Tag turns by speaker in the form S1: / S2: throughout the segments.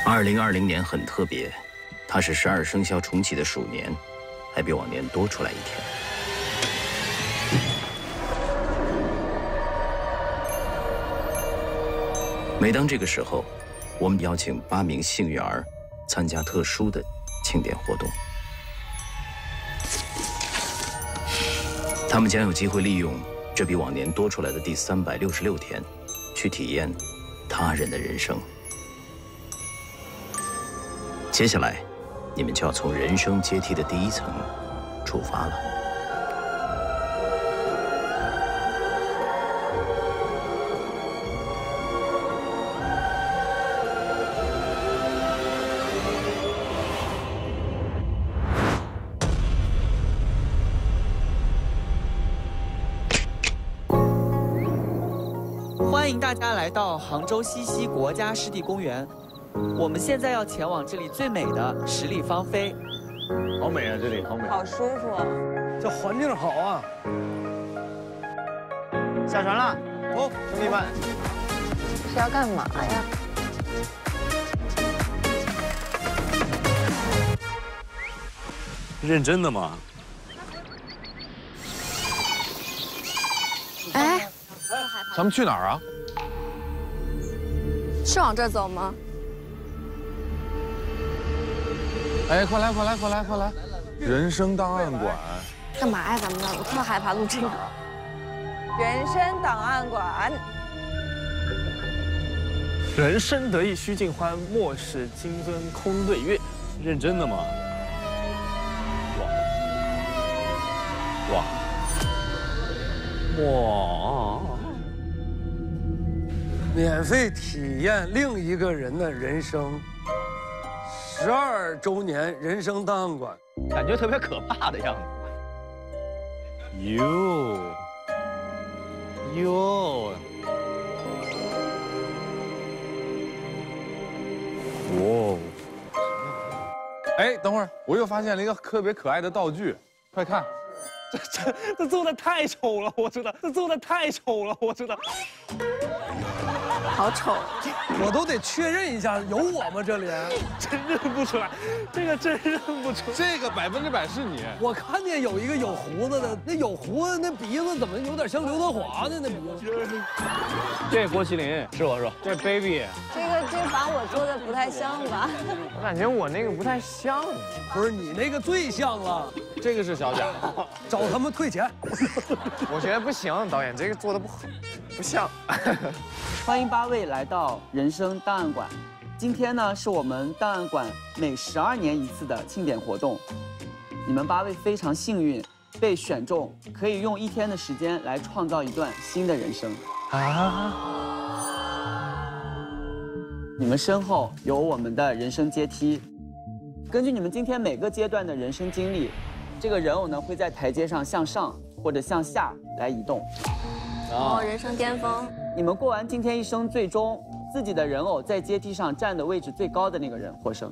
S1: 2020年很特别，它是12生肖重启的鼠年，还比往年多出来一天。每当这个时候，我们邀请8名幸运儿参加特殊的庆典活动，他们将有机会利用这比往年多出来的第366天，去体验他人的人生。接下来，你们就要从人生阶梯的第1层出发了。
S2: 欢迎大家来到杭州西溪国家湿地公园。我们现在要前往这里最美的十里芳菲。
S3: 好美啊，这里好美，
S4: 好舒服啊！
S5: 这环境好啊！
S3: 下船了，走，兄弟们。
S4: 是要干嘛呀？
S3: 认真的吗？
S4: 哎，
S5: 咱们去哪儿啊？
S4: 是往这儿走吗？
S5: 哎，快来，快来，快来，快来！人生档案馆。
S4: 干嘛呀？咱们这儿我特害怕录这个。人生档案馆。
S3: 人生得意须尽欢，莫使金樽空对月。认真的吗？哇！
S5: 免费体验另一个人的人生。12周年人生档案馆，
S3: 感觉特别可怕的样子。哟，哇！
S5: 哎，等会儿，我又发现了一个特别可爱的道具，快看。
S3: 这做的太丑了，我知道，这做的太丑了，我知道。
S4: 好丑！
S5: 我都得确认一下，有我吗？这里
S3: 真认不出来，这个真认不出来。
S5: 这个100%是你。我看见有一个有胡子的，那有胡子那鼻子怎么有点像刘德华呢？那鼻子。
S3: 这郭麒麟是我说，这 baby。
S4: 这把我做的不太像吧？
S3: 我感觉我那个不太像。
S5: 不是你那个最像了。
S3: 这个是小贾，
S5: 找他们退钱。
S3: 我觉得不行，导演这个做的不好，不像。
S2: 欢迎8位来到人生档案馆。今天呢，是我们档案馆每12年一次的庆典活动。你们8位非常幸运，被选中，可以用1天的时间来创造一段新的人生。啊！你们身后有我们的人生阶梯，根据你们今天每个阶段的人生经历，这个人偶呢会在台阶上向上或者向下来移动。
S4: 哦，人生巅峰。
S2: 你们过完今天一生，最终自己的人偶在阶梯上站的位置最高的那个人获胜。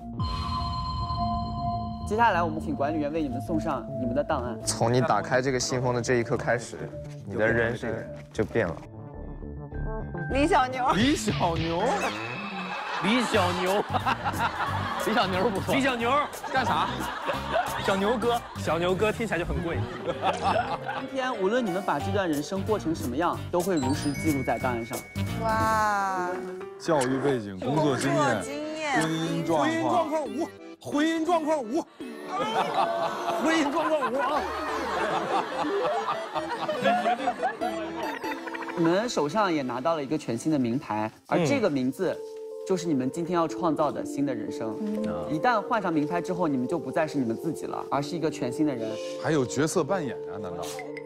S2: 接下来，我们请管理员为你们送上你们的档案。
S6: 从你打开这个信封的这一刻开始，你的人生就变了。
S4: 李小牛。
S3: 李小牛，李小牛，李小牛不错。李小牛干啥？小牛哥，小牛哥听起来就很贵。
S2: 今天无论你们把这段人生过成什么样，都会如实记录在档案上。
S4: 哇！
S7: 教育背景、工作经验、婚姻状况
S5: 无，婚姻状况无，婚姻状况无啊！
S2: 你们手上也拿到了一个全新的名牌，而这个名字就是你们今天要创造的新的人生。一旦换上名牌之后，你们就不再是你们自己了，而是一个全新的人。
S7: 还有角色扮演啊？难道？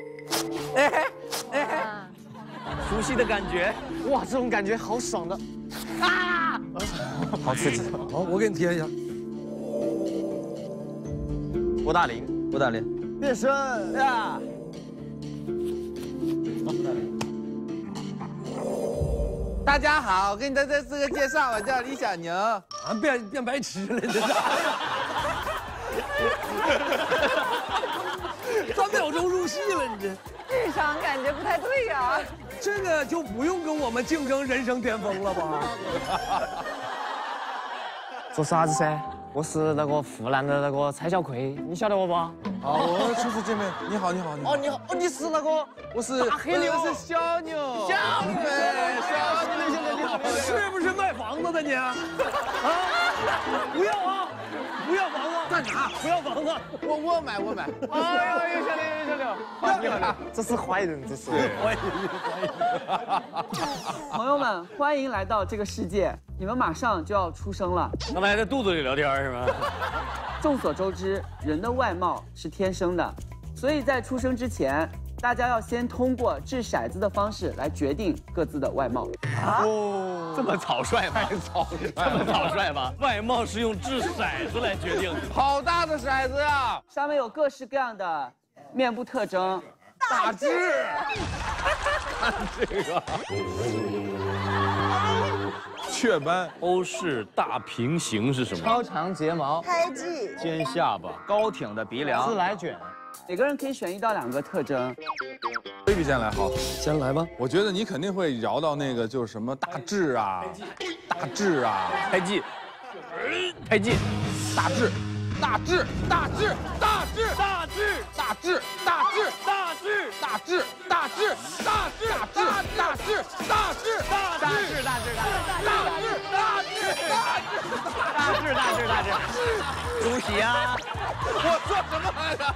S3: 熟悉的感觉，哇，这种感觉好爽的，啊，好刺激。
S5: 好，我给你贴一下。
S3: 郭大林，变身呀！
S8: 大家好，我给你再自个介绍，我叫李小牛。
S5: 啊，变白痴了，这是。3秒钟入戏了，你这。
S4: 智商感觉不太对呀。
S5: 这个就不用跟我们竞争人生巅峰了吧？
S6: 做啥子噻？我是那个湖南的那个蔡小葵，你晓得我不？
S7: 好，我们初次见面，你好，你好，你好。
S6: 哦，你好，哦，你是那个，我是大黑牛，
S8: 我是小牛。
S6: 小牛，你好，
S3: 是不是卖房子的你？啊？不要啊！不要房子，干啥？不要房子，
S8: 我买。哎呦，小刘，
S6: 你好，这是坏人，这是坏人。
S2: 朋友们，欢迎来到这个世界，你们马上就要出生了。
S3: 他们还在肚子里聊天是吗？
S2: 众所周知，人的外貌是天生的，所以在出生之前，大家要先通过掷骰子的方式来决定各自的外貌。
S3: 哦，这么草率吗？这么草率吗？外貌是用掷骰子来决定的。
S8: 好大的骰子呀！
S2: 上面有各式各样的面部特征。
S8: 大致。
S7: 这个。雀斑。
S3: 欧式大平行是什么？
S6: 超长睫毛，
S4: 胎记，
S3: 尖下巴，
S8: 高挺的鼻梁，
S6: 自来卷。
S2: 每个人可以选1到2个特征。
S7: baby 先来，好，
S5: 先来吧。
S7: 我觉得你肯定会摇到那个就是什么大致啊，大致啊，
S3: 胎记，胎记，
S7: 大致，大致，大致，大致，
S3: 大致，
S7: 大致，大致，
S3: 大致，
S7: 大致，大致，大致，大致，大致，大致，
S3: 大致，猪蹄啊！
S7: 我说什么来着？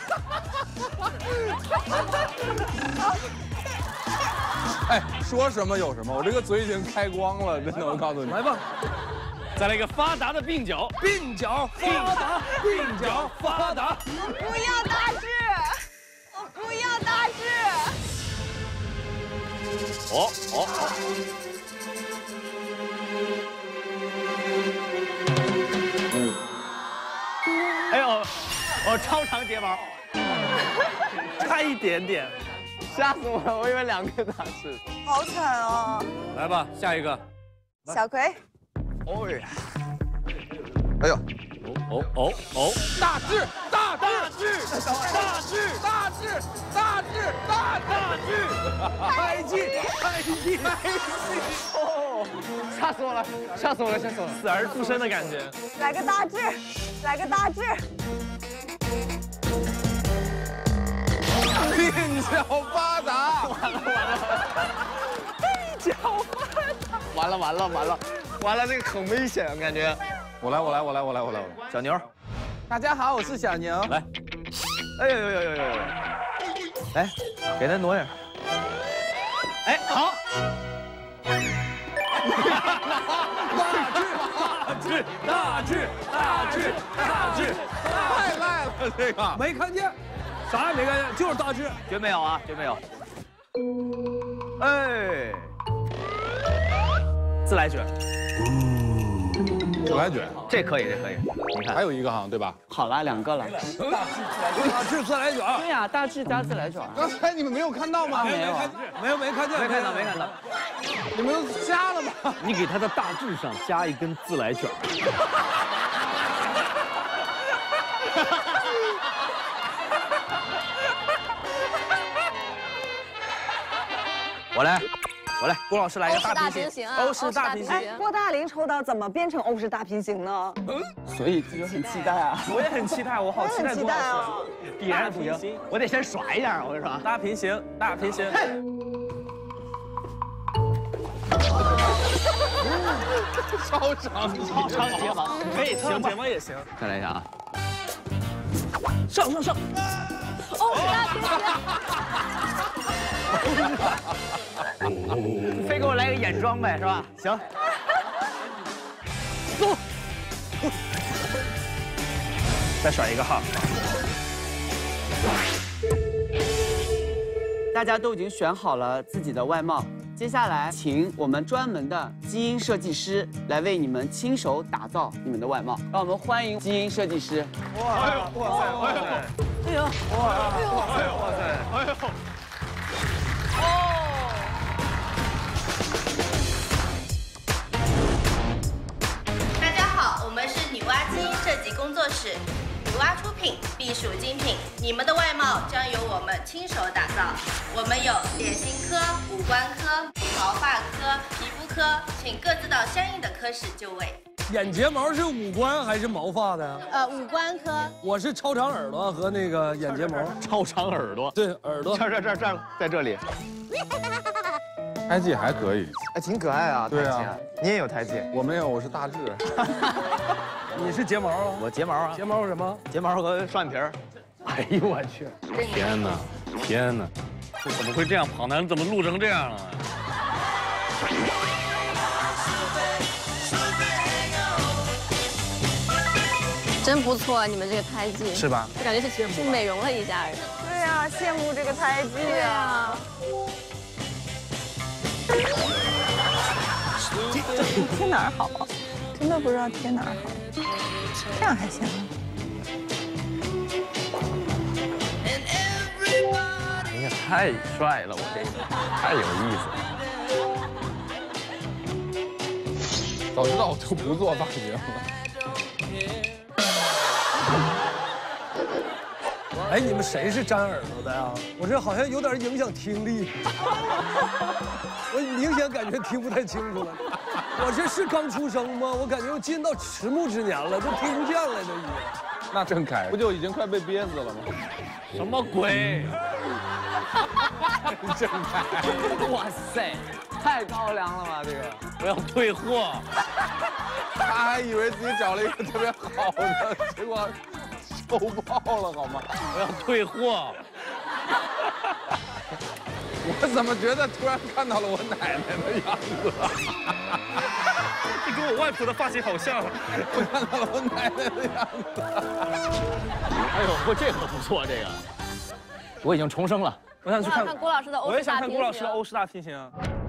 S7: 哎，说什么有什么，我这个嘴已经开光了，真的，我告诉你。
S3: 来吧，再来一个发达的鬓角，鬓角发达，鬓角发达。
S4: 我不要大致，我不要大致。
S3: 哦。哎呦，超长睫毛，差一点点，
S6: 吓死我了！我以为2个大致。
S4: 好惨哦！
S3: 来吧，下一个。
S4: 小葵，
S6: 哦呀，
S8: 哎呦，
S3: 哦，
S7: 大致，大致，
S3: 大致，胎记，
S6: 哦，吓死我了！
S3: 死而复生的感觉。
S4: 来个大致，来个大致。
S8: 鬓角发达，
S6: 鬓角发达，完了，这个很危险，感觉。
S7: 我来。
S3: 小牛，
S8: 大家好，我是小牛。
S3: 来，
S6: 哎呦，来，给他挪点。
S3: 哎，好。大致，
S7: 太赖了，这个
S3: 没看见，啥也没看见，就是大致，绝没有啊，绝没有。哎，自来卷，
S7: 自来卷，
S3: 这可以，你看，
S7: 还有一个好像对吧？
S2: 好了，2个了。
S3: 大致自来卷。
S2: 对呀，大致加自来卷。
S8: 刚才你们没有看到吗？
S2: 没有啊，
S3: 没看到。
S8: 你们都瞎了吗？
S3: 你给他的大致上加一根自来卷。我来，郭老师来一个大平行，欧式大平行。
S4: 郭大林抽到怎么变成欧式大平行呢？
S2: 所以这就很期待啊！
S3: 我也很期待，我好期待郭老师。必然不行，我得先耍一下，我跟你说。大平行。
S7: 超长
S3: 睫毛，可以长睫毛也行。再来一下啊！上，
S4: 欧式大平行。
S3: 非给我来个眼妆呗，是吧？行。走。再甩一个号。
S2: 大家都已经选好了自己的外貌，接下来请我们专门的基因设计师来为你们亲手打造你们的外貌。让我们欢迎基因设计师。
S3: 哇塞！
S9: 大家好，我们是女娲基因设计工作室，女娲出品，必属精品，你们的外貌将由我们亲手打造。我们有脸型科、五官科、毛发科、皮肤科，请各自到相应的科室就位。
S5: 眼睫毛是五官还是毛发的？
S9: 五官科。
S5: 我是超长耳朵和那个眼睫毛。
S3: 超长耳朵。
S5: 对，耳朵。
S3: 这，在这里。
S7: 胎记还可以，
S6: 哎，挺可爱啊。
S7: 对啊，
S6: 你也有胎记？
S7: 我没有，我是大痣。
S5: 你是睫毛啊？
S3: 我睫毛啊。
S5: 睫毛是什么？
S3: 睫毛和双眼皮儿。
S5: 哎呦我去！
S3: 天哪，天哪！这怎么会这样？跑男怎么录成这样了？
S4: 真不错，你们这个胎记
S3: 是吧？
S4: 就感觉是美容了一家人。
S10: 对啊，羡慕这个胎记啊。贴哪儿好？真的不知道贴哪儿好。这样还行。
S3: 哎呀，太帅了！我这个太有意思了。
S7: 早知道我就不做发型了。
S5: 哎，你们谁是粘耳朵的呀？我这好像有点影响听力，我明显感觉听不太清楚了。我这是刚出生吗？我感觉我进到迟暮之年了，都听不见了，都已经。
S7: 那郑恺不就已经快被憋死了吗？
S3: 什么鬼？
S7: 郑恺，
S3: 哇塞，太高粱了吧这个！我要退货。
S7: 他还以为自己找了一个特别好的，结果收爆了好吗？
S3: 我要退货。
S7: 我怎么觉得突然看到了我奶奶的样子？
S3: 这跟我外婆的发型好像。
S7: 我看到了我奶奶的样子。
S3: 哎呦，不过这可不错，这个。我已经重生了，
S4: 我想去看郭老师的欧式大平行。
S3: 我也想看郭老师的欧式大平行。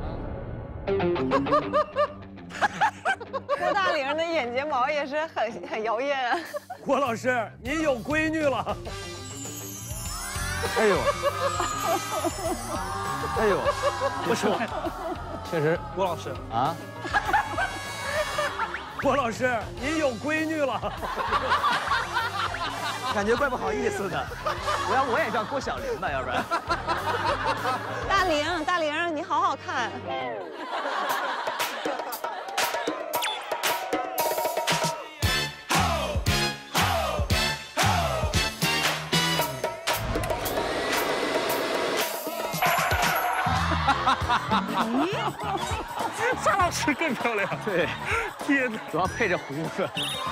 S10: 郭大玲的眼睫毛也是很妖艳啊。
S5: 郭老师，您有闺女了。
S3: 哎呦，哎呦，不说，确实，
S5: 郭老师
S3: 啊，
S5: 郭老师，您有闺女了。
S3: 感觉怪不好意思的。我也叫郭小玲吧，要不然。
S10: 大玲，你好好看。
S3: 夏老师更漂亮。对，天哪，主要配着胡子。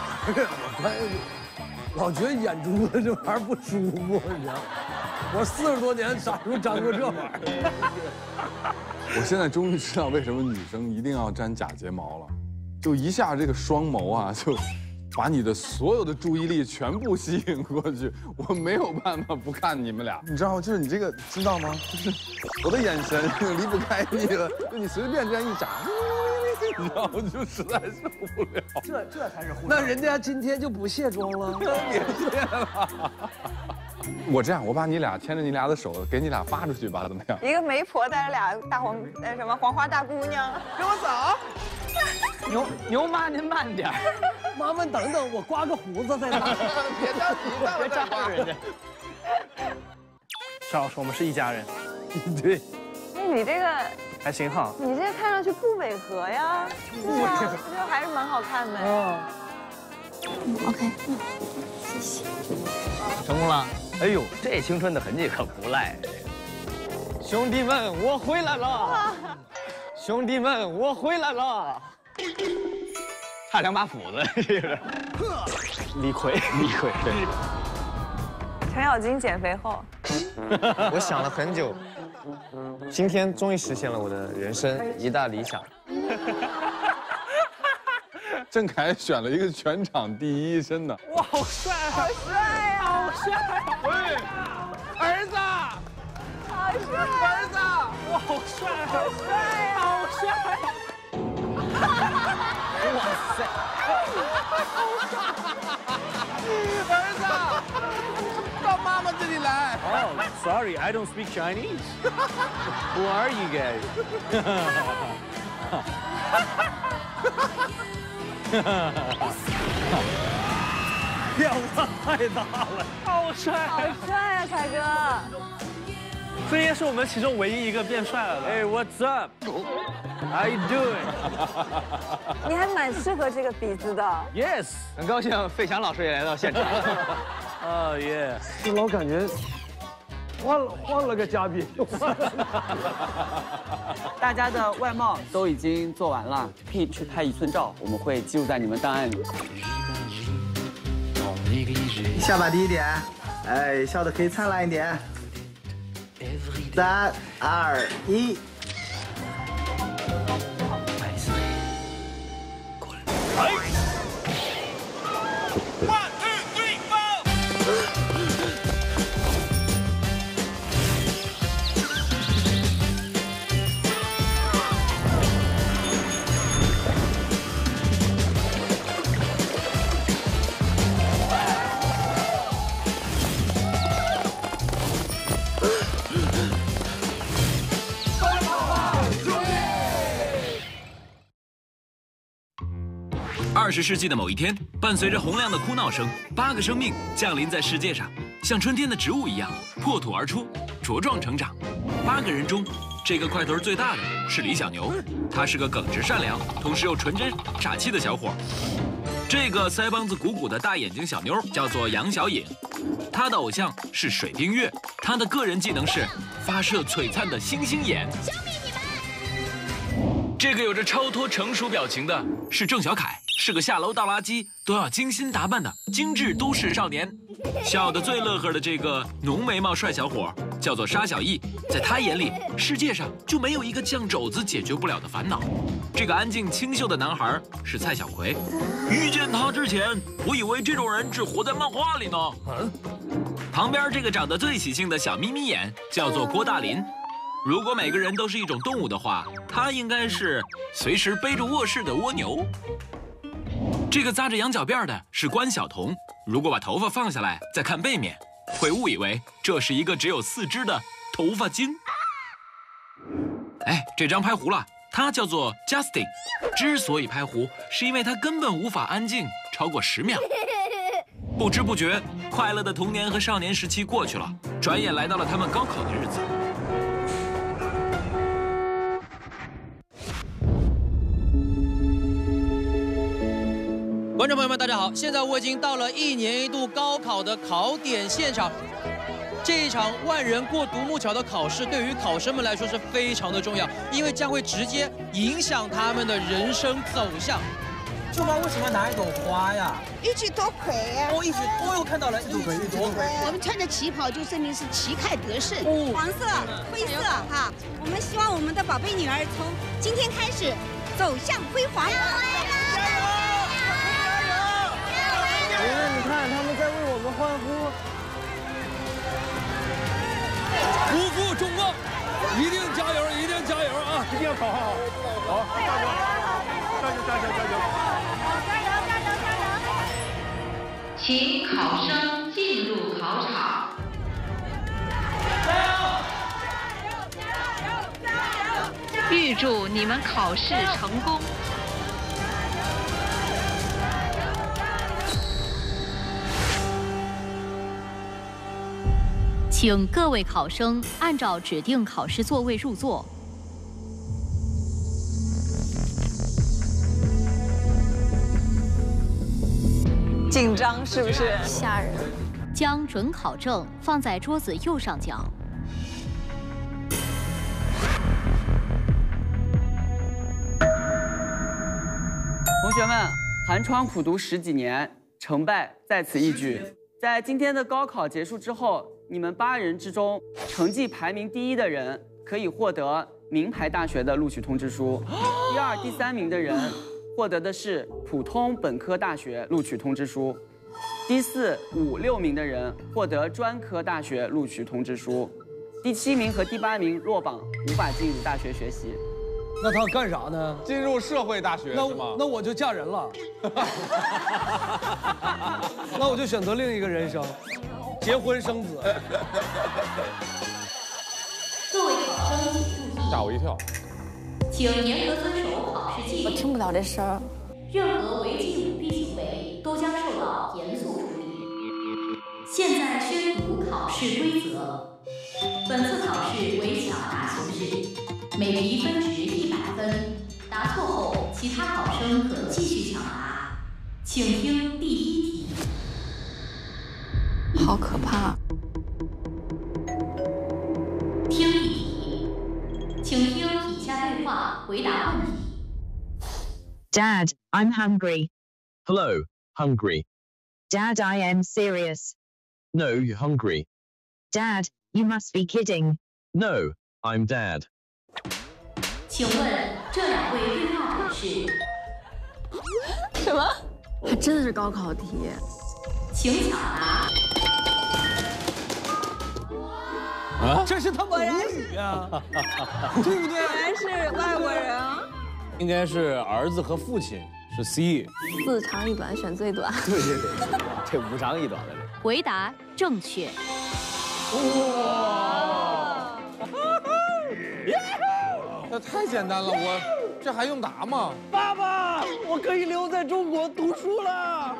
S5: 老觉得眼珠子这玩意儿不舒服，你知道吗？我40多年啥时候粘过这玩意儿？
S7: 我现在终于知道为什么女生一定要粘假睫毛了，就一下这个双眸啊，就把你的所有的注意力全部吸引过去，我没有办法不看你们俩。你知道吗？就是你这个知道吗？就是我的眼神离不开你了，就你随便这样一眨。你知道，我就实在受不了。
S5: 这才是互。那人家今天就不卸妆了？
S7: 别卸了。我这样，我把你俩牵着你俩的手，给你俩发出去吧，怎么样？
S10: 一个媒婆带着俩黄花大姑娘，跟我走。
S3: 牛妈，您慢点。
S5: 妈妈等等，我刮个胡子再来。
S7: 别着急，
S3: 别扎着人家。邵老师，我们是一家人。
S5: 对。
S10: 那你这个
S3: 还行哈。
S10: 你这看上去不违和呀。对啊，这还是蛮好看的。
S4: OK， 谢谢。
S3: 成功了。哎呦，这青春的痕迹可不赖。兄弟们，我回来了！兄弟们，我回来了！差2把斧子，这个。李逵，对。
S10: 程咬金减肥后，
S6: 我想了很久，今天终于实现了我的人生一大理想。
S7: 郑恺选了一个全场第1，真的。
S3: 哇，好帅啊！
S10: 好帅呀！
S3: 好帅！喂，儿子，
S10: 好帅！
S3: 儿子，哇，好帅！
S10: 好帅呀！
S3: 好帅！哇塞！
S7: 儿子，到妈妈这里来。
S3: Oh, sorry, I don't speak Chinese. Who are you guys?
S5: 变化太大了，
S3: 好帅！
S10: 好帅啊，凯哥！
S3: 这应该是我们其中唯一一个变帅了的。哎，What's up？ How you doing？
S4: 你还蛮适合这个鼻子的。
S3: Yes， 很高兴费翔老师也来到现场。哦耶！
S5: 就老感觉换了个嘉宾。
S2: 大家的外貌都已经做完了，可以去拍1寸照，我们会记录在你们档案里。
S11: 下巴低一点，哎，笑得可以灿烂一点。3、2、1。
S12: 20世纪的某一天，伴随着洪亮的哭闹声，8个生命降临在世界上，像春天的植物一样破土而出，茁壮成长。8个人中，这个块头最大的是李小牛，他是个耿直善良，同时又纯真傻气的小伙。这个腮帮子鼓鼓的大眼睛小妞叫做杨小颖，她的偶像是水冰月，她的个人技能是发射璀璨的星星眼。这个有着超脱成熟表情的是郑小凯，是个下楼倒垃圾都要精心打扮的精致都市少年。笑得最乐呵的这个浓眉毛帅小伙叫做沙小艺，在他眼里，世界上就没有一个酱肘子解决不了的烦恼。这个安静清秀的男孩是蔡小葵，遇见他之前，我以为这种人只活在漫画里呢。旁边这个长得最喜庆的小眯眯眼叫做郭大林。如果每个人都是一种动物的话，他应该是随时背着卧室的蜗牛。这个扎着羊角辫的是关晓彤，如果把头发放下来再看背面，会误以为这是一个只有4只的头发精。哎，这张拍糊了，他叫做 Justin。之所以拍糊，是因为他根本无法安静超过10秒。不知不觉，快乐的童年和少年时期过去了，转眼来到了他们高考的日子。
S13: 观众朋友们，大家好！现在我已经到了1年1度高考的考点现场。这一场万人过独木桥的考试，对于考生们来说是非常的重要，因为将会直接影响他们的人生走向。舅妈为什么拿一朵花呀？
S14: 一举夺魁呀！
S13: 我又看到了一举夺魁。
S14: 我们穿着旗袍就证明是旗开得胜。黄色、灰色哈，我们希望我们的宝贝女儿从今天开始走向辉煌。
S5: 你看，他们在为我们欢呼，不负众望，一定加油，一定加油啊！一定要考好，好，加油，加油，加油，加油！
S9: 加油，加油，加油！请考生进入考场。预祝你们考试成功。请各位考生按照指定考试座位入座。
S10: 紧张是不是？
S4: 吓人。
S9: 将准考证放在桌子右上角。
S2: 同学们，寒窗苦读10几年，成败在此一举。在今天的高考结束之后，你们8人之中，成绩排名第1的人可以获得名牌大学的录取通知书，第2、第3名的人获得的是普通本科大学录取通知书，第4、5、6名的人获得专科大学录取通知书，第7名和第8名落榜，无法进入大学学习。
S5: 那他干啥呢？
S7: 进入社会大学是吗？
S5: 那我就嫁人了。那我就选择另一个人生，结婚生子。
S9: 各位考生请注意，
S7: 吓我一跳。
S9: 请严格遵守考试纪律。
S4: 我听不到这声儿。
S9: 任何违纪舞弊行为都将受到严肃处理。现在宣读考试规则。本次考试为抢答形式，每题分值100分。
S15: 答错后，其他考生可继续抢答。请听第一题。
S4: 好可怕！
S15: 听题题，请听以下对话回答问题。
S16: Dad, I'm hungry.
S17: Hello, hungry.
S16: Dad, I am serious.
S17: No, you're hungry.
S16: Dad, you must be kidding.
S17: No, I'm Dad.
S15: 请问这两位对话者是？
S4: 什么？还真的是高考题。
S15: 请抢答。
S5: 啊，这是他母语啊，对不对？
S4: 果然是外国人啊。
S3: 应该是儿子和父亲，是 C。
S4: 4长1短，选最短。
S3: 对，这5长1短的。
S15: 回答正确。
S8: 哇！这太简单了，这还用答吗？
S3: 爸爸，我可以留在中国读书了。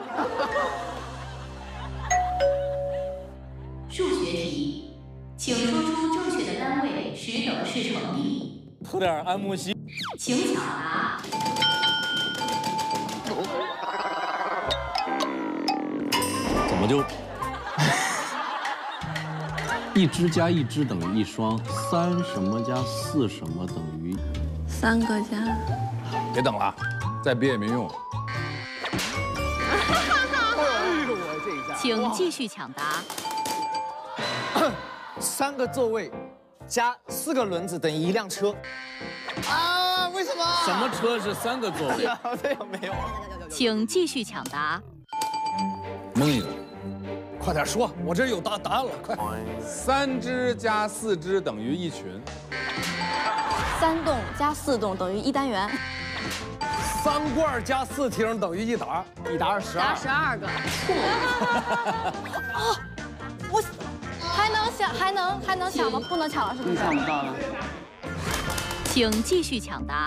S15: 数学题，请说出正确的单位，使等式成立。
S3: 涂点安慕希。
S15: 请抢答。
S3: 怎么就？1只加1只等于1双，3什么加4什么等于
S4: 3个加。
S7: 别等了，再憋也没用。
S15: 请继续抢答。
S6: 3个座位加4个轮子等于1辆车。啊？为什么？
S3: 什么车是3个座位？
S6: 这有没有？
S15: 请继续抢答。
S7: 蒙一个。
S5: 快点说，我这有答案了，快
S7: ！3只加4只等于1群。
S4: 3栋加4栋等于1单元。
S5: 3罐加4听等于1沓，1沓12。
S4: 答12个。啊！我还能抢吗？不能抢了，是不是？
S2: 你抢不到了。
S15: 请继续抢答。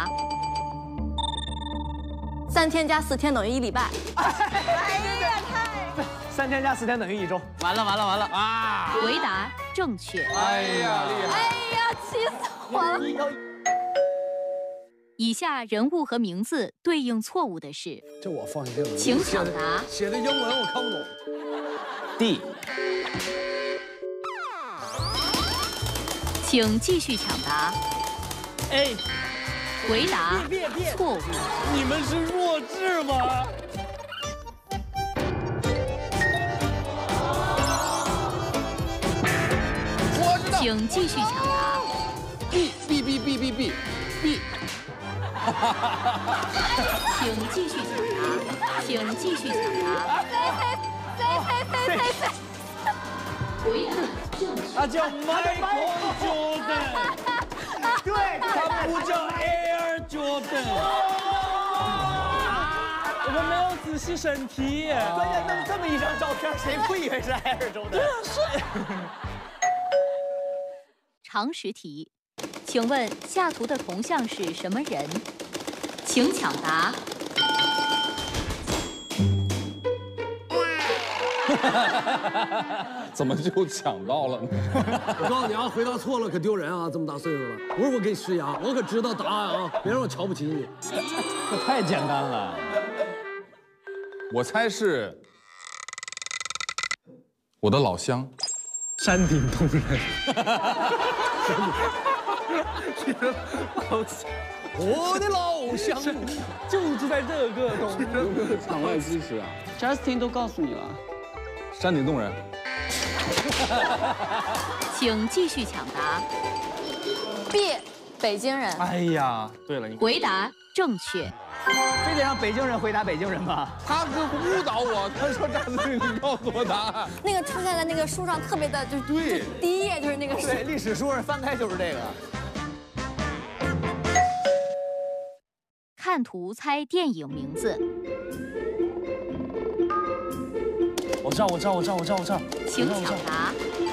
S4: 3天加4天等于1礼拜。
S6: 哎呀，3天加4天等于1周。完了啊！
S15: 回答正确。
S7: 哎呀，厉害！
S4: 哎呀，气死我了！
S15: 以下人物和名字对应错误的是，
S5: 这我放心了。
S15: 请抢答。
S5: 写的英文我看不懂。
S3: D。
S15: 请继续抢答。
S3: A。
S15: 回答错误。
S3: 你们是弱智吗？
S8: 我知道。
S15: 请继续抢答。
S8: B。
S15: 请继续抢答。请继续抢答。回答正确。
S3: 他叫 Michael Jordan。对，他不叫 Air Jordan。我们没有仔细审题。
S6: 关键弄这么一张照片，谁不以为是 Air Jordan？ 对啊，是。
S15: 常识题，请问下图的铜像是什么人？请抢答。
S7: 怎么就抢到了呢？
S5: 我告诉你啊，回答错了可丢人啊！这么大岁数了，不是我给你施压，我可知道答案啊，别让我瞧不起你。
S3: 这太简单了。
S7: 我猜是我的老乡，
S3: 山顶洞人。
S5: 我的老乡
S3: 就是在这个洞。
S7: 有没有场外支持啊
S2: ？Justin 都告诉你了。
S7: 山顶洞人。
S15: 请继续抢答。
S4: B， 北京人。
S6: 哎呀，对了，你
S15: 回答正确。
S6: 非得让北京人回答北京人吗？
S8: 他是误导我，他说张子宇，你告诉我答案。
S4: 那个出现在那个书上特别的，就
S8: 对，
S4: 第1页就是那个书。
S6: 对，历史书上翻开就是这个。
S15: 看图猜电影名字。
S3: 我知道。
S15: 请抢答。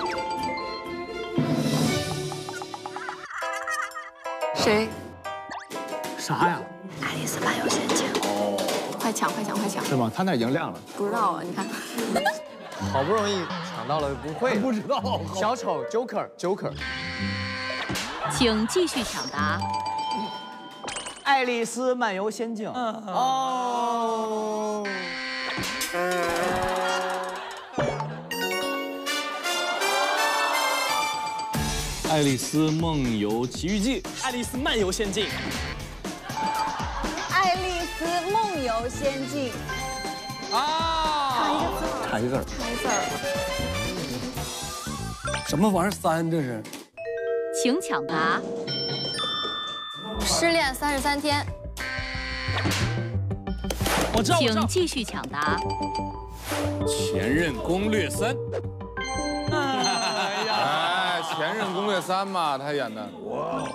S4: 谁？
S5: 啥呀？
S4: 爱丽丝漫游仙境。哦，快抢！
S3: 是吗？他那已经亮了。
S4: 不知道啊，你看。
S6: 好不容易抢到了，不会
S5: 不知道。
S6: 小丑 Joker。
S15: 请继续抢答。
S3: 爱丽丝漫游仙境。哦。
S18: 爱丽丝梦游奇遇记，
S3: 爱丽丝漫游仙境，
S4: 爱丽丝梦游仙境。
S5: 啊！
S3: 差一个字儿。
S4: 差一字儿。
S5: 什么玩意儿3这是？
S15: 请抢答。
S4: 失恋33天。
S3: 我知道。
S15: 请继续抢答。
S18: 前任攻略3。
S7: 哎，前任攻略3嘛，他演的。哇。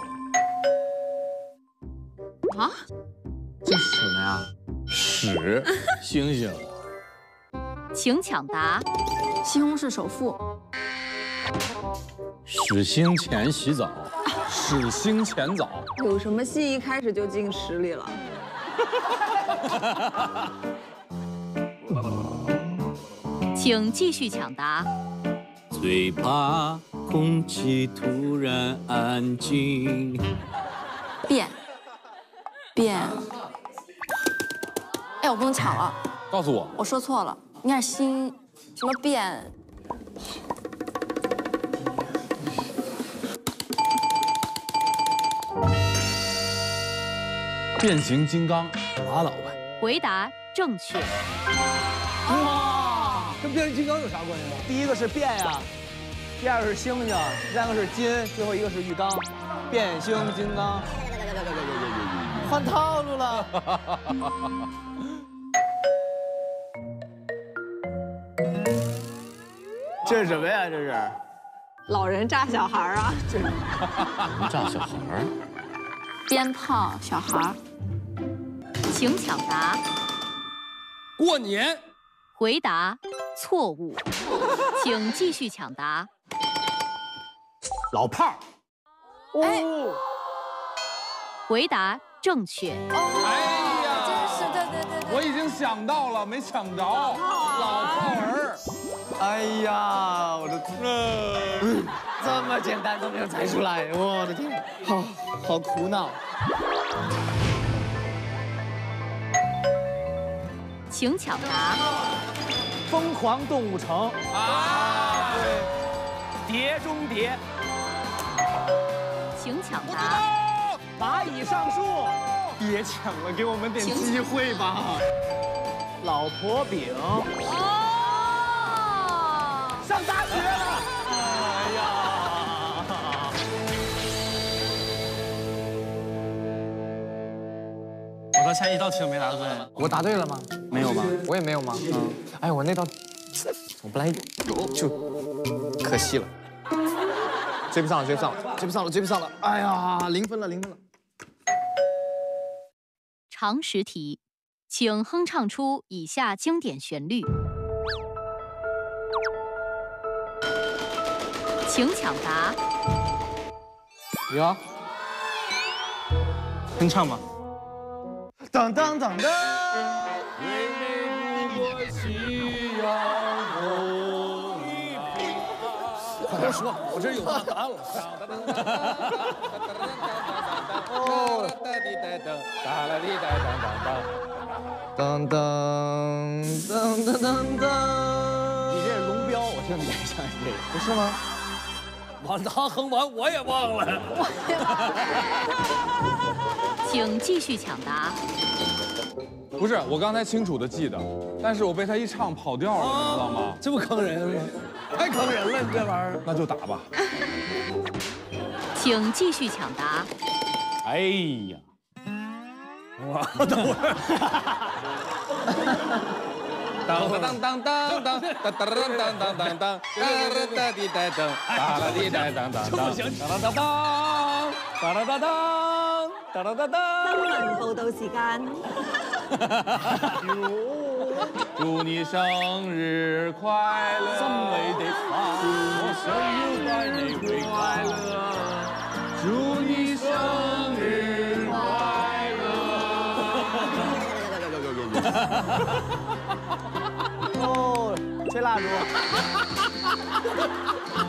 S4: 啊？
S18: 这是什么呀？屎，星星。
S15: 请抢答。
S4: 西红柿首富。
S18: 史星前洗澡。
S7: 史星前澡。
S10: 有什么戏一开始就进屎里了？
S15: 请继续抢答。
S18: 最怕空气突然安静。
S4: 变。哎，我不能抢了。
S7: 告诉我。
S4: 我说错了，应该是新什么变。
S7: 变形金刚。
S5: 拉倒吧。
S15: 回答正确。
S5: 哇，跟变形金刚有啥关系啊？
S3: 第一个是变呀，第二个是星星，第三个是金，最后一个是浴缸。变形金刚。换套路了。这是什么呀？这是
S10: 老人炸小孩啊！
S18: 炸小孩。
S4: 鞭炮小孩。
S15: 请抢答。
S5: 过年。
S15: 回答错误。请继续抢答。
S3: 老炮儿。
S15: 哦。回答正确。
S7: 哎呀，
S4: 真是对。
S7: 我已经想到了，没抢着。老炮儿。
S3: 哎呀，我的这么简单都没有猜出来，我的天，好苦恼。
S15: 请抢答。
S3: 疯狂动物城。啊，对。碟中谍。
S15: 请抢答。
S3: 蚂蚁上树。别抢了，给我们点机会吧。老婆饼。上大学了！哎呀！我说前一道题都没答对，
S6: 我答对了吗？
S3: 没有吧？
S6: 我也没有吗？嗯。哎，我那道我本来就可惜了，追不上了！哎呀，0分了。
S15: 常识题，请哼唱出以下经典旋律。请抢答。
S3: 有。哼唱吧。当当当当。
S5: 快点说，我这有答案了。
S6: 当当当。
S3: 你这是龙标，我听你像这个，
S6: 不是吗？
S5: 完，他哼完我也忘了。
S15: 请继续抢答。
S7: 不是，我刚才清楚的记得，但是我被他一唱跑调了，你知道吗？
S5: 这不坑人吗？太坑人了，你这玩意儿。
S7: 那就打吧。
S15: 请继续抢答。
S18: 哎呀！
S5: 哇，等会儿。
S7: 当当当当当当当当当当当当，哒哒滴哒当，哒啦滴哒当当当，哒啦哒当，哒啦哒当，哒啦哒当。
S10: 新聞報導時間。
S7: 祝你生日快樂！
S18: 心裏的花，我想要帶你回家。
S7: 祝你生日快樂！
S3: 哦，吹蜡烛。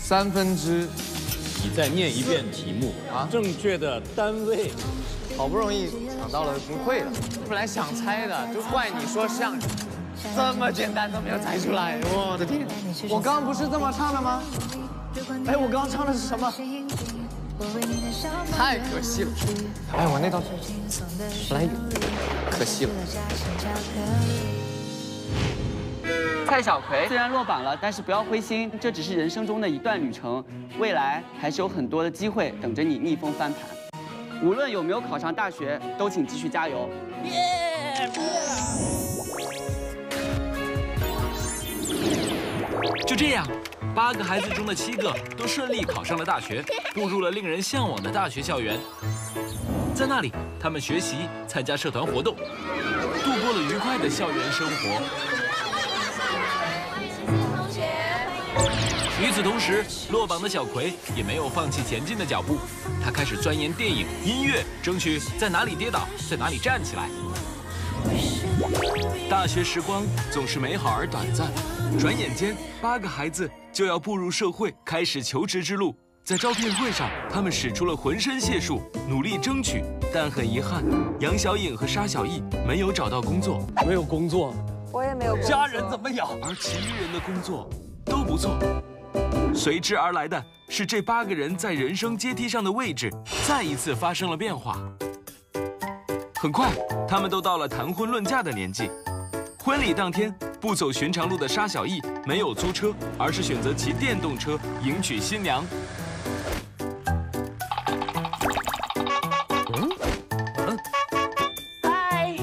S7: 3/3。
S18: 你再念一遍题目啊，正确的单位。
S6: 好不容易抢到了，崩溃了。本来想猜的，就怪你说相声，这么简单都没有猜出来，我的天！我刚刚不是这么唱的吗？哎，我刚刚唱的是什么？太可惜了！哎，我那道来一个，可惜了。
S2: 蔡小葵虽然落榜了，但是不要灰心，这只是人生中的一段旅程，未来还是有很多的机会等着你逆风翻盘。无论有没有考上大学，都请继续加油！
S12: 就这样，8个孩子中的7个都顺利考上了大学，步入了令人向往的大学校园。在那里，他们学习、参加社团活动，度过了愉快的校园生活。与此同时，落榜的小葵也没有放弃前进的脚步，他开始钻研电影、音乐，争取在哪里跌倒，在哪里站起来。大学时光总是美好而短暂，转眼间8个孩子就要步入社会，开始求职之路。在招聘会上，他们使出了浑身解数，努力争取，但很遗憾，杨小颖和沙小艺没有找到工作。
S5: 没有工作，
S4: 我也没有工作。
S5: 家人怎么养？
S12: 而其余人的工作都不错。随之而来的是这8个人在人生阶梯上的位置再一次发生了变化。很快，他们都到了谈婚论嫁的年纪。婚礼当天，不走寻常路的沙小艺没有租车，而是选择骑电动车迎娶新娘。
S4: 嗨，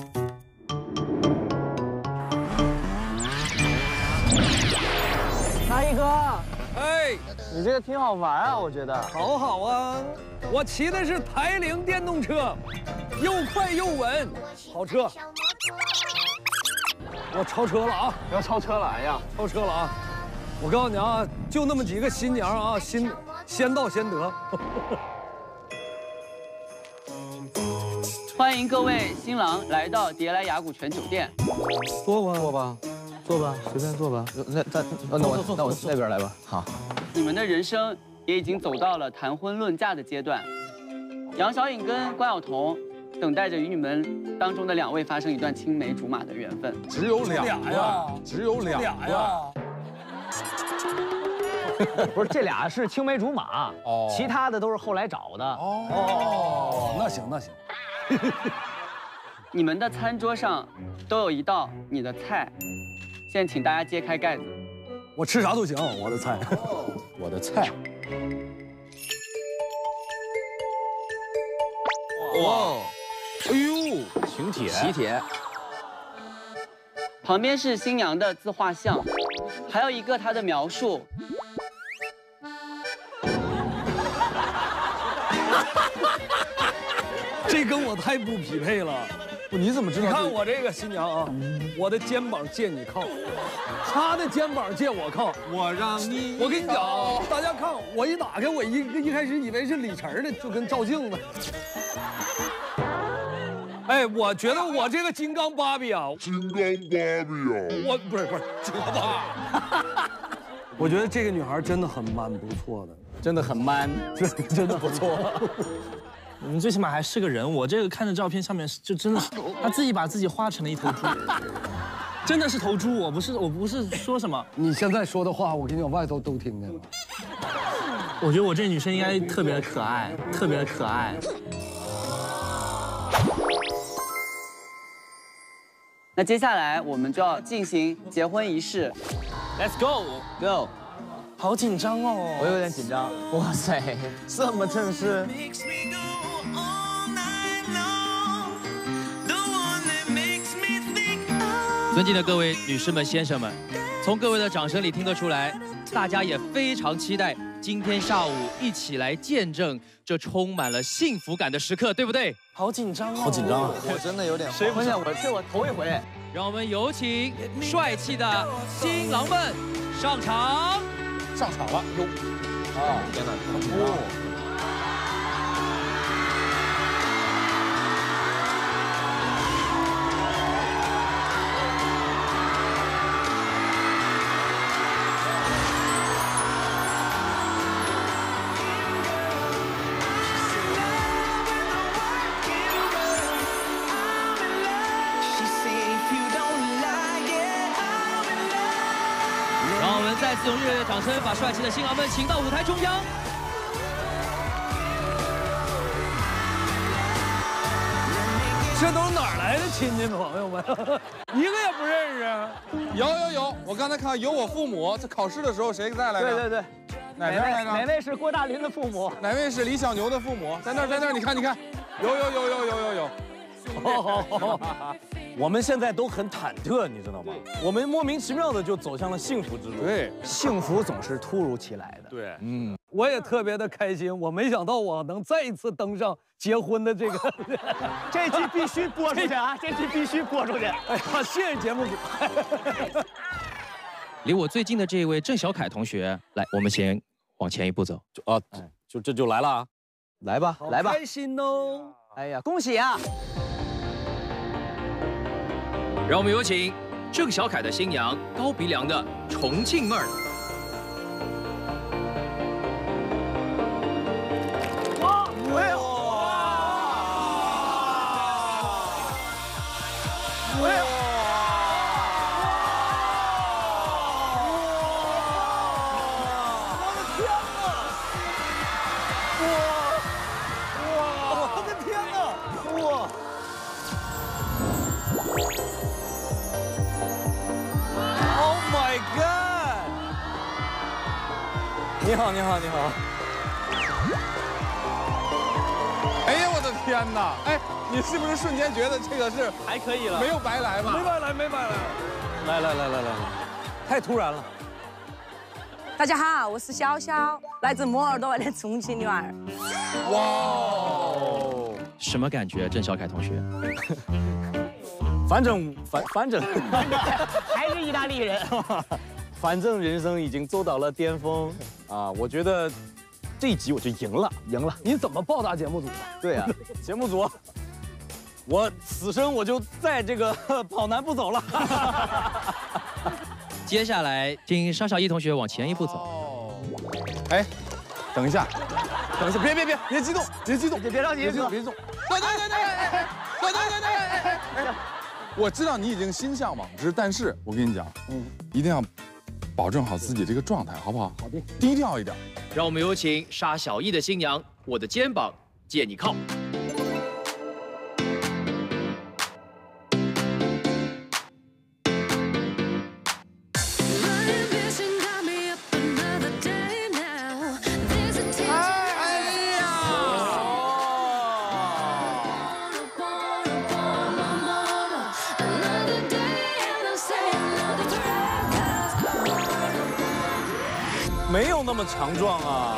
S6: 大一哥，
S5: 哎，
S6: 你这个挺好玩啊，我觉得。
S5: 好啊，我骑的是台铃电动车，又快又稳，好车。我超车了啊！
S6: 不要超车了，哎呀，
S5: 超车了啊！我告诉你啊，就那么几个新娘啊，先到先得。
S2: 欢迎各位新郎来到迭来雅古泉酒店。
S5: 坐吧，
S6: 坐吧，随便坐吧。那我那边来吧。好。
S2: 你们的人生也已经走到了谈婚论嫁的阶段。杨小颖跟关晓彤等待着与你们当中的2位发生一段青梅竹马的缘分。
S7: 只有2呀，只有2呀。
S6: 不是，这俩是青梅竹马，其他的都是后来找的。
S5: 哦，那行。
S2: 你们的餐桌上都有一道你的菜，现在请大家揭开盖子。
S5: 我吃啥都行，我的菜。
S7: 我的菜。
S6: 哇，
S18: 哎呦，喜帖。
S2: 旁边是新娘的自画像，还有一个她的描述。
S5: 这跟我太不匹配了。
S7: 你怎么知道？
S5: 你看我这个新娘啊，我的肩膀借你靠，她的肩膀借我靠。我跟你讲啊，大家看，我一打开，我一开始以为是李晨的，就跟照镜子。哎，我觉得我这个金刚芭比啊，我不是这个吧？我觉得这个女孩真的很 man， 不错的，
S6: 真的很 man，
S5: 真的不错。
S19: 你最起码还是个人，我这个看着照片上面就真的是他自己把自己画成了一头猪，真的是头猪，我不是说什么。
S5: 你现在说的话，我跟你讲，外头都听见了。
S19: 我觉得我这女生应该特别的可爱，特别的可爱。
S2: 那接下来我们就要进行结婚仪式
S19: ，Let's go。好紧张哦，
S6: 我有点紧张。哇塞，这么正式。
S13: 尊敬的各位女士们、先生们，从各位的掌声里听得出来，大家也非常期待今天下午一起来见证这充满了幸福感的时刻，对不对？
S19: 好紧张哦，
S6: 好紧张，我真的有点。谁不是我头一回。
S13: 让我们有请帅气的新郎们上场。
S7: 上场了，哟！啊，天哪，好紧张！
S13: 声，把帅气的新郎们请到舞台中央。
S5: 这都是哪儿来的亲戚朋友们？一个也不认识。
S7: 有，我刚才看有我父母，这考试的时候谁在来着？
S6: 对，
S7: 哪边来着？
S6: 哪位是郭大林的父母？
S7: 哪位是李小牛的父母？在那儿，你看，有。
S19: 我们现在都很忐忑，你知道吗？我们莫名其妙的就走向了幸福之路。
S7: 对，
S6: 幸福总是突如其来的。
S7: 对，
S5: 我也特别的开心，我没想到我能再一次登上结婚的这个，
S6: 这句必须播出去啊！这句必须播出去！
S5: 哎呀，谢谢节目组。
S13: 离我最近的这位郑小凯同学，来，我们先往前一步走。
S19: 就来了啊！
S6: 来吧，
S5: 开心哦！
S6: 哎呀，恭喜啊！
S12: 让我们有请郑小凯的新娘高鼻梁的重庆妹儿。
S19: 你好。
S7: 哎呀，我的天哪！哎，你是不是瞬间觉得这个是
S19: 还可以了？
S7: 没有白来吗？
S5: 没白来。
S19: 来，太突然了。
S10: 大家好，我是小小，来自摩尔多瓦的重庆女儿。
S13: 哇，什么感觉，郑小凯同学？
S19: 反正
S6: 还是意大利人。
S19: 反正人生已经走到了巅峰啊！我觉得这一集我就赢了。
S5: 你怎么报答节目组的？
S19: 对啊，节目组，我此生我就在这个跑男不走了。
S13: 接下来，请沙小艺同学往前一步走。
S7: 哎，等一下，别激动，
S6: 别着急，
S7: 别动。对。我知道你已经心向往之，但是我跟你讲，一定要保证好自己这个状态，好不好？
S5: 好的，
S7: 低调一点。
S12: 让我们有请沙小艺的新娘，我的肩膀借你靠。
S19: 没有那么强壮啊！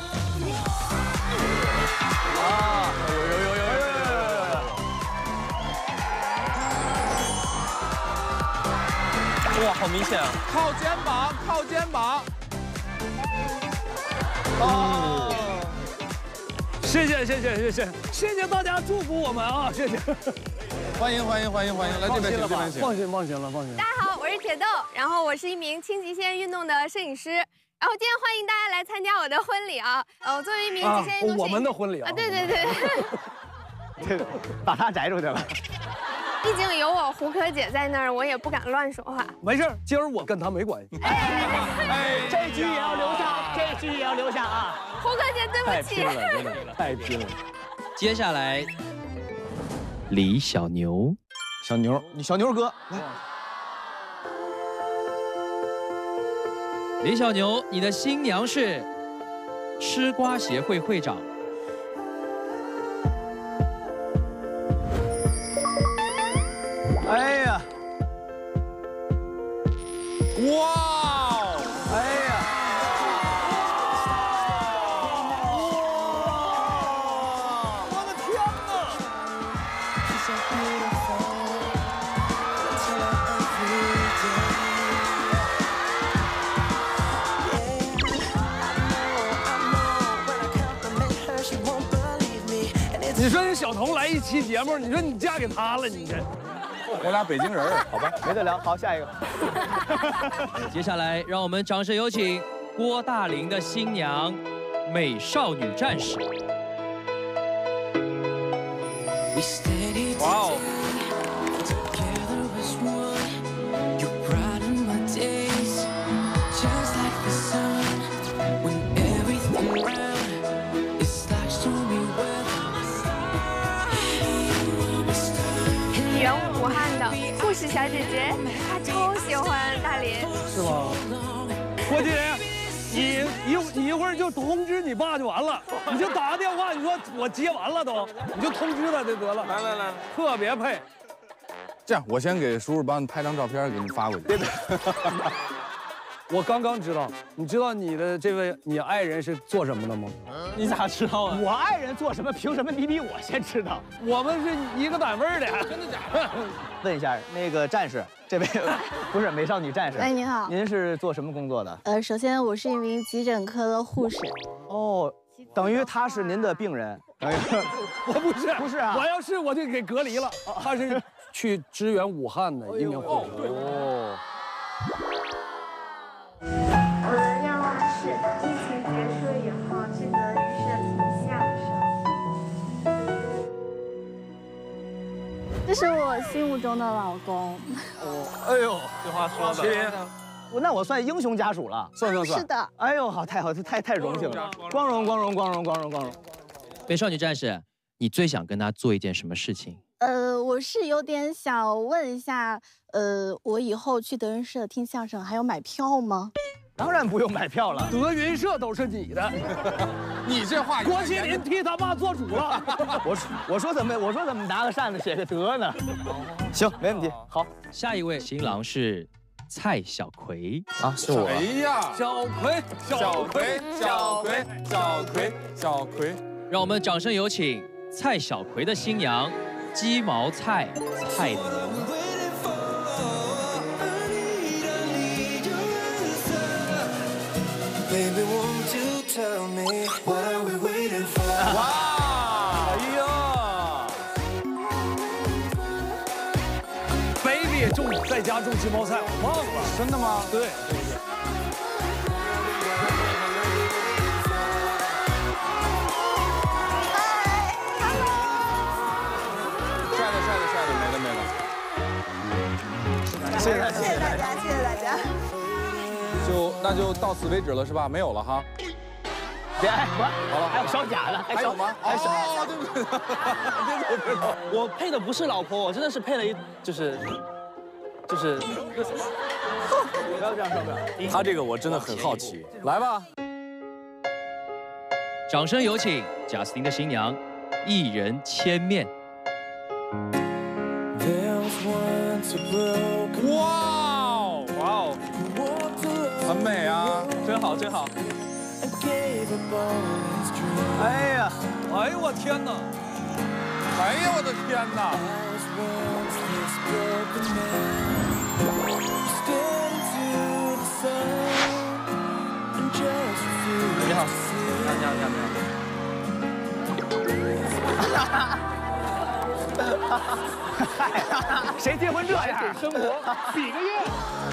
S3: 哇，好明显啊！
S7: 靠肩膀。
S5: 谢谢大家祝福我们啊！谢谢。
S7: 欢迎，来这边请，
S5: 放心了。
S9: 大家好，我是铁豆，然后我是一名轻极限运动的摄影师。然后今天欢迎大家来参加我的婚礼啊！作为一名极限运动摄影师，
S5: 我们的婚礼啊！
S6: 对，把他摘出去了。
S9: 毕竟有我胡可姐在那儿，我也不敢乱说话。
S5: 没事，今儿我跟他没关系。
S6: 这局也要留下啊！
S9: 胡可姐，对不起。
S19: 太拼了。
S13: 接下来，李小牛，
S6: 小牛哥来。
S13: 李小牛，你的新娘是吃瓜协会会长。
S6: 哎呀！
S7: 哇！
S6: 哎呀！
S5: 我的天哪！你说这小童来一期节目，你说你嫁给他了，你这。
S7: 我俩北京人，
S6: 好吧，没得聊。好，下一个。
S13: 接下来，让我们掌声有请郭大林的新娘，美少女战士。
S19: 哇哦！
S4: 小姐姐，她超喜欢大林。
S5: 是吗？郭麒麟，你一会儿就通知你爸就完了，你就打个电话，你说我接完了都，你就通知他就得了。来，特别配。
S7: 这样，我先给叔叔帮你拍张照片，给你发过去。对。
S5: 我刚刚知道，你知道你的这位你爱人是做什么的吗？
S19: 你咋知道啊？
S6: 我爱人做什么？凭什么你比我先知道？
S5: 我们是一个单位的。
S6: 真的假的？问一下那个战士，这位不是美少女战士。
S20: 哎，你好。
S6: 您是做什么工作的？
S20: 首先我是一名急诊科的护士。
S6: 哦，等于他是您的病人。
S5: 我不是啊，我要是我就给隔离了。他是去支援武汉的一名护士。哦。
S20: 我的愿望是疫情结束以后去德云社听相声。这是我心目中的老公。
S6: 哦，哎呦，
S19: 这话说的。
S6: 麒麟，那我算英雄家属了。
S7: 算。
S20: 是的。
S6: 哎呦，好，太荣幸了，光荣。
S13: 美少女战士，你最想跟他做一件什么事情？
S20: 我是有点想问一下，我以后去德云社听相声还要买票吗？
S6: 当然不用买票了，
S5: 德云社都是你的。
S7: 你这话，
S5: 郭麒麟替他爸做主了。
S6: 我说怎么拿个扇子写个德呢？行，没问题。好，
S13: 下一位新郎是蔡小葵
S6: 啊，是我。
S7: 哎呀，小葵，
S13: 让我们掌声有请蔡小葵的新娘鸡毛菜蔡玲。
S7: 哇！哎呀
S5: ，baby 在家种鸡毛菜，我忘了。
S7: 真的吗？
S5: 对。
S7: 帅的，
S10: 谢谢大家。
S7: 那就到此为止了是吧？没有了哈。
S6: 别，好
S7: 了，
S6: 还有烧假的，
S7: 还有吗？
S6: 还烧。
S7: 对不起，别走。
S19: 我配的不是老婆，我真的是配了就是那什么。
S6: 不要这样说，不要。
S18: 他这个我真的很好奇，
S7: 来吧。
S13: 掌声有请贾斯汀的新娘一人千面。
S7: 哇，很美啊，
S19: 真好。
S5: 哎呀，我天哪！
S7: 哎呀，我的天哪！
S19: 你好，
S6: 谁结婚这样？
S5: 生活比个耶！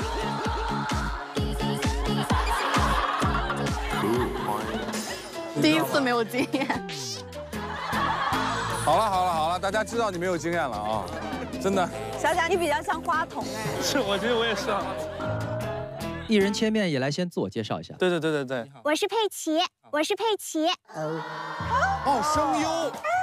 S20: 第一次没有经验。
S7: 好了，大家知道你没有经验了啊，真的。
S10: 小贾，你比较像花童哎。
S19: 是，我觉得我也是。
S13: 一人千面也来先自我介绍一下。
S19: 对。
S20: 我是佩奇。
S7: 声优。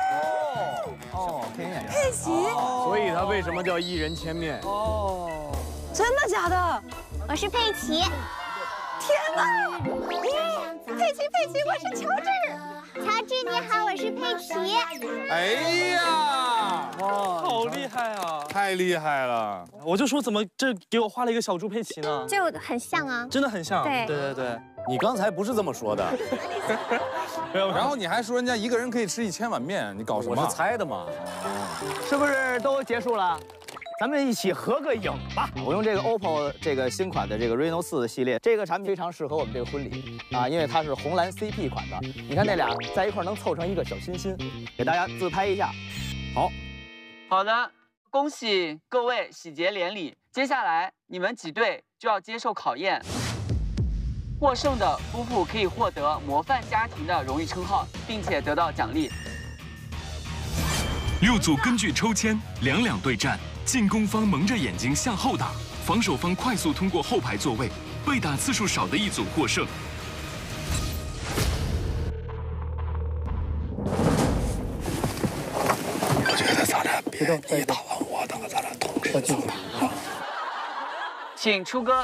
S6: 配音演员。
S10: 佩奇。
S18: 所以他为什么叫一人千面？
S10: 真的假的？
S20: 我是佩奇。
S10: 天哪！佩奇，我是乔治。
S20: 乔治你好，我是佩奇。
S7: 哎呀，
S19: 哇，好厉害啊！
S7: 太厉害了！
S19: 我就说怎么这给我画了一个小猪佩奇呢？
S20: 就很像啊，
S19: 真的很像。对。
S18: 你刚才不是这么说的。
S7: 然后你还说人家一个人可以吃1000碗面，你搞什么？
S18: 我是猜的嘛。
S6: 是不是都结束了？咱们一起合个影吧！我用这个 OPPO 这个新款的这个 Reno 4系列，这个产品非常适合我们这个婚礼啊，因为它是红蓝 CP 款的。你看那俩在一块能凑成一个小心心，给大家自拍一下。
S2: 好的，恭喜各位喜结连理。接下来你们几对就要接受考验，获胜的夫妇可以获得模范家庭的荣誉称号，并且得到奖励。
S12: 6组根据抽签2-2对战，进攻方蒙着眼睛向后打，防守方快速通过后排座位，被打次数少的一组获胜。
S5: 我觉得咱俩别你打完我打，咱俩同时走。
S2: 请出歌。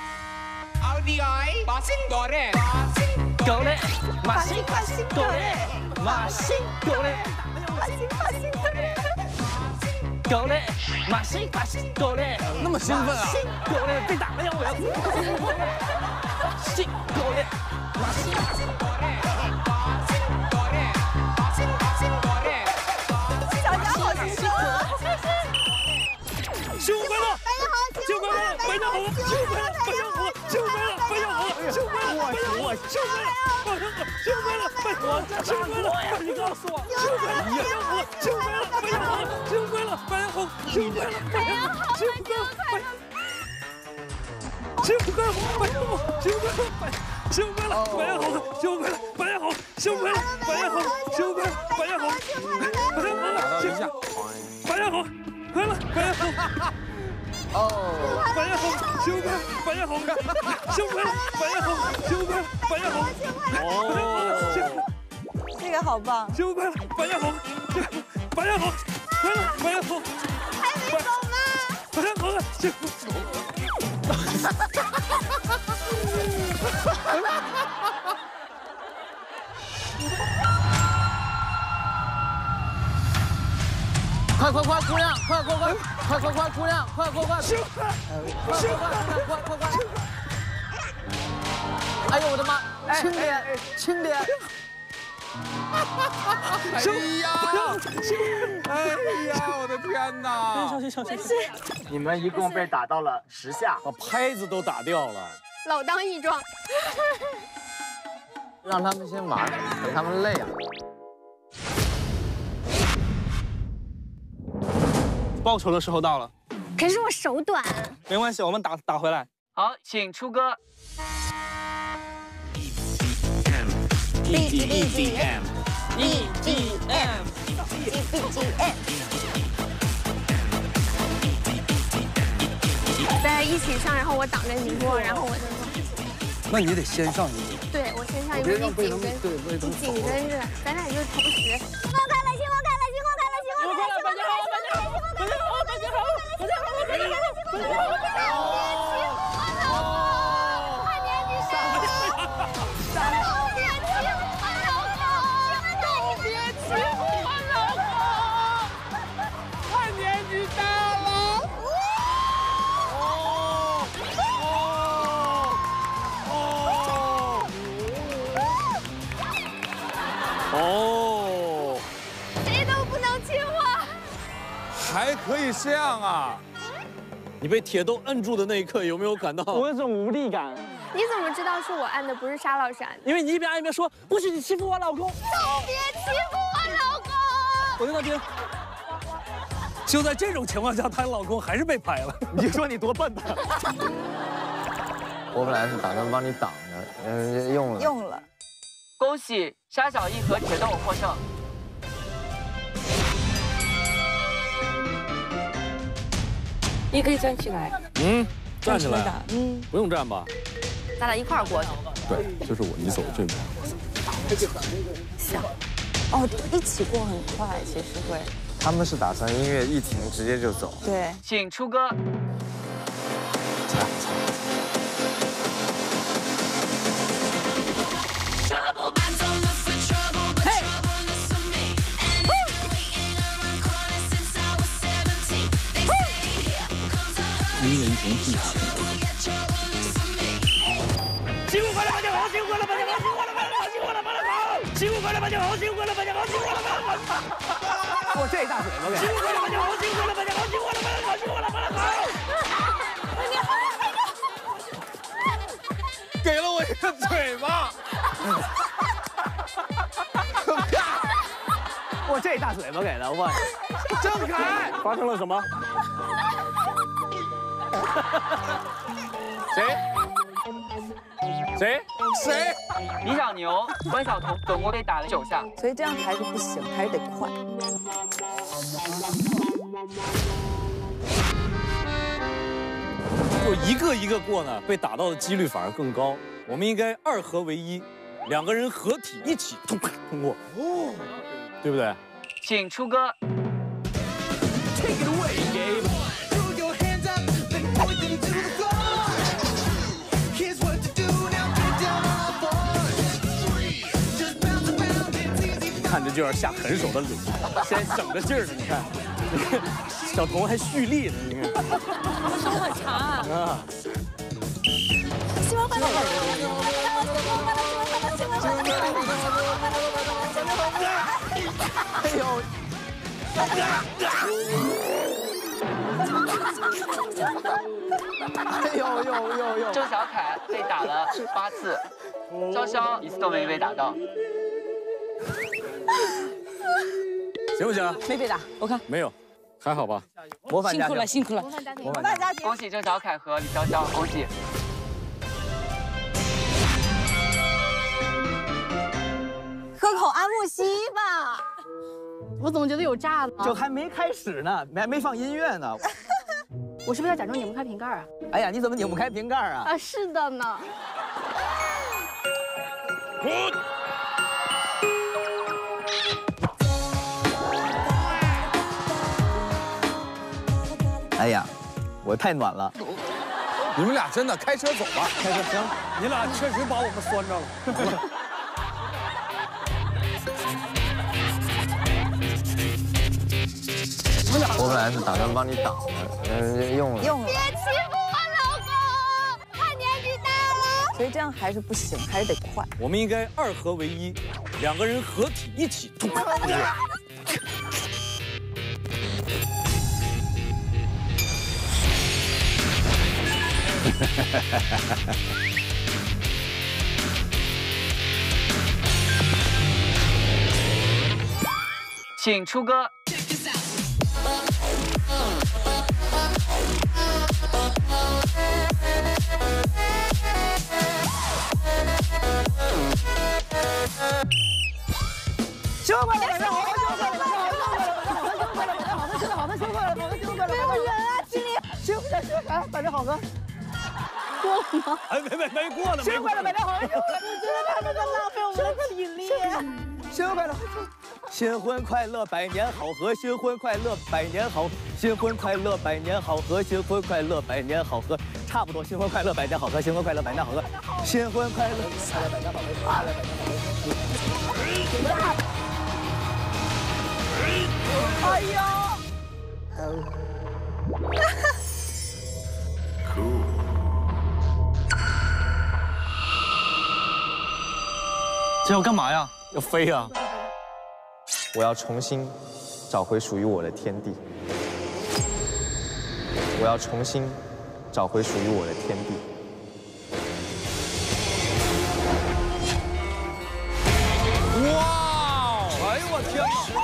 S19: 狗嘞，马西狗嘞，马西狗嘞，狗嘞，马西狗嘞，
S7: 那么兴奋啊！
S19: 狗嘞，被打了呀！我要西狗嘞，马西。
S10: 小家好心酸啊！
S19: 新年快乐！新年快乐！白家好！新年快乐！白家好！新年快乐！白家好！新年快乐！白家好！新年快乐！新年快乐！白家好！新年快乐！你告诉我，新年快乐！白家好！新年快乐！白家好！新年快乐！白家好！新年快乐！白家好！新年快乐！新年快乐！白家好！新年快乐！新年快乐！白家好！新年快乐！白家好！新年快乐！白家好！新年快乐！白家好！白家好！新年快乐！白家好！快乐！白家好！哦，白家好，新年快乐！白家好，新年快乐！白家好，新年快乐！白家好，哦，
S10: 这个好棒！
S19: 新年快乐！白家好，白家好，快乐！白家好，
S10: 还没走吗？
S19: 白家好了，新年
S3: 快，姑娘，快，姑娘，快！哎呦我的妈！轻点！
S7: 哎呀，我的天哪！
S19: 小心！
S6: 你们一共被打到了10下，
S3: 把拍子都打掉了。
S4: 老当益壮。
S3: 让他们先玩，等他们累啊。
S19: 报仇的时候到了。
S4: 可是我手短。
S19: 没关系，我们打回来。
S2: 好，请出歌。
S18: BGM。
S4: 大家一起上，然后我挡着你过，然后我就。
S5: 那你得先上一步。
S4: 对，我先上一步，你紧跟着，咱俩就同时。新年快乐！新年快乐！新年快乐！新年快乐！
S19: 大家好！
S4: 快点，你上！别欺负我老公！别欺负我老公！
S8: 他年纪大了。
S7: 哦，
S4: 谁都不能亲我。
S7: 还可以这样啊！
S18: 你被铁豆摁住的那一刻，有没有感到？
S19: 我有种无力感。
S4: 你怎么知道是我按的，不是沙老师按的？
S19: 因为你一边按一边说：“不许你欺负我老公！”
S4: 都别欺负我老公！
S19: 我在那边。
S5: 就在这种情况下，她老公还是被拍了。
S19: 你说你多笨吧？
S3: 我本来是打算帮你挡着，用了。
S2: 恭喜沙小艺和铁豆获胜。
S10: 你可以站起来。
S18: 站起来。不用站吧？
S4: 咱俩一块儿过去。
S7: 对，就是我，你走这边。
S10: 想，哦，一起过很快，其实会。
S3: 他们是打算音乐一停直接就走。
S10: 对，
S2: 请出歌。
S7: 音人同志情。
S19: 辛苦快乐，大家好！辛苦快乐，大家好！辛苦快乐，大家好！辛苦快乐，大家好！辛苦快乐，大家好！辛苦快乐，大家好！辛苦快乐，大家好！
S3: 我这一大嘴巴给。
S19: 辛苦快乐，大家好！辛苦快乐，大家好！辛苦快乐，大家好！辛苦快乐，大家好！
S7: 给了我一个嘴巴。
S3: 我这一大嘴巴给的，我。
S7: 郑恺，
S19: 发生了什么？
S7: 谁？
S2: 李小牛、关晓彤总共被打了9下，
S10: 所以这样还是不行，还是得快。
S18: 就一个一个过呢，被打到的几率反而更高。我们应该2合为1，2个人合体一起通过，对不对？
S2: 请出歌。
S8: Take it away, Gabe. Throw your hands up, then point them to the floor.
S18: 看着就要下狠手的脸，现在整着劲儿呢，你看，小童还蓄力呢，你看，
S4: 手很长啊。新闻快乐！
S6: 哎呦！哎呦！
S2: 郑小凯被打了8次，潇潇1次都没被打到。
S18: 行不行？
S10: 没被打，我看
S18: 没有，还好吧？
S6: 模范家庭，
S10: 辛苦了。
S6: 模
S10: 范家庭，
S2: 恭喜郑小凯和李潇潇，恭喜！
S4: 喝口安慕希吧。我怎么觉得有炸呢？
S6: 就还没开始呢，没放音乐呢。
S4: 我是不是要假装拧不开瓶盖啊？
S6: 哎呀，你怎么拧不开瓶盖啊？
S4: 啊，是的呢。
S6: 哎呀，我太暖了。
S7: 你们俩真的开车走吧，
S5: 开车行，你俩确实把我们拴着了。
S6: 我本来是打算帮你挡的，人家用了。
S4: 别欺负我老公，他年纪大了。
S10: 所以这样还是不行，还是得快。
S18: 我们应该2合为1，两个人合体一起突。
S2: 请出歌。
S6: 生日快乐！
S4: 没有人啊，经理。
S6: 生日快乐，百年好合。
S4: 过了吗？
S5: 哎，没过呢。
S6: 生日快乐，百年好合！
S4: 我觉得他们在浪费我们的体力。
S6: 生日快乐！新婚快乐，百年好合！新婚快乐，百年好！新婚快乐，百年好合！新婚快乐，百年好合！差不多，新婚快乐，百年好合！新婚快乐，百年好合！新婚快乐，百年好合！快乐，百年好合！
S4: 哎呦！
S6: 这要干嘛呀？要飞呀！我要重新找回属于我的天地。我要重新找回属于我的天地。
S5: 哇！哎呦我天哪！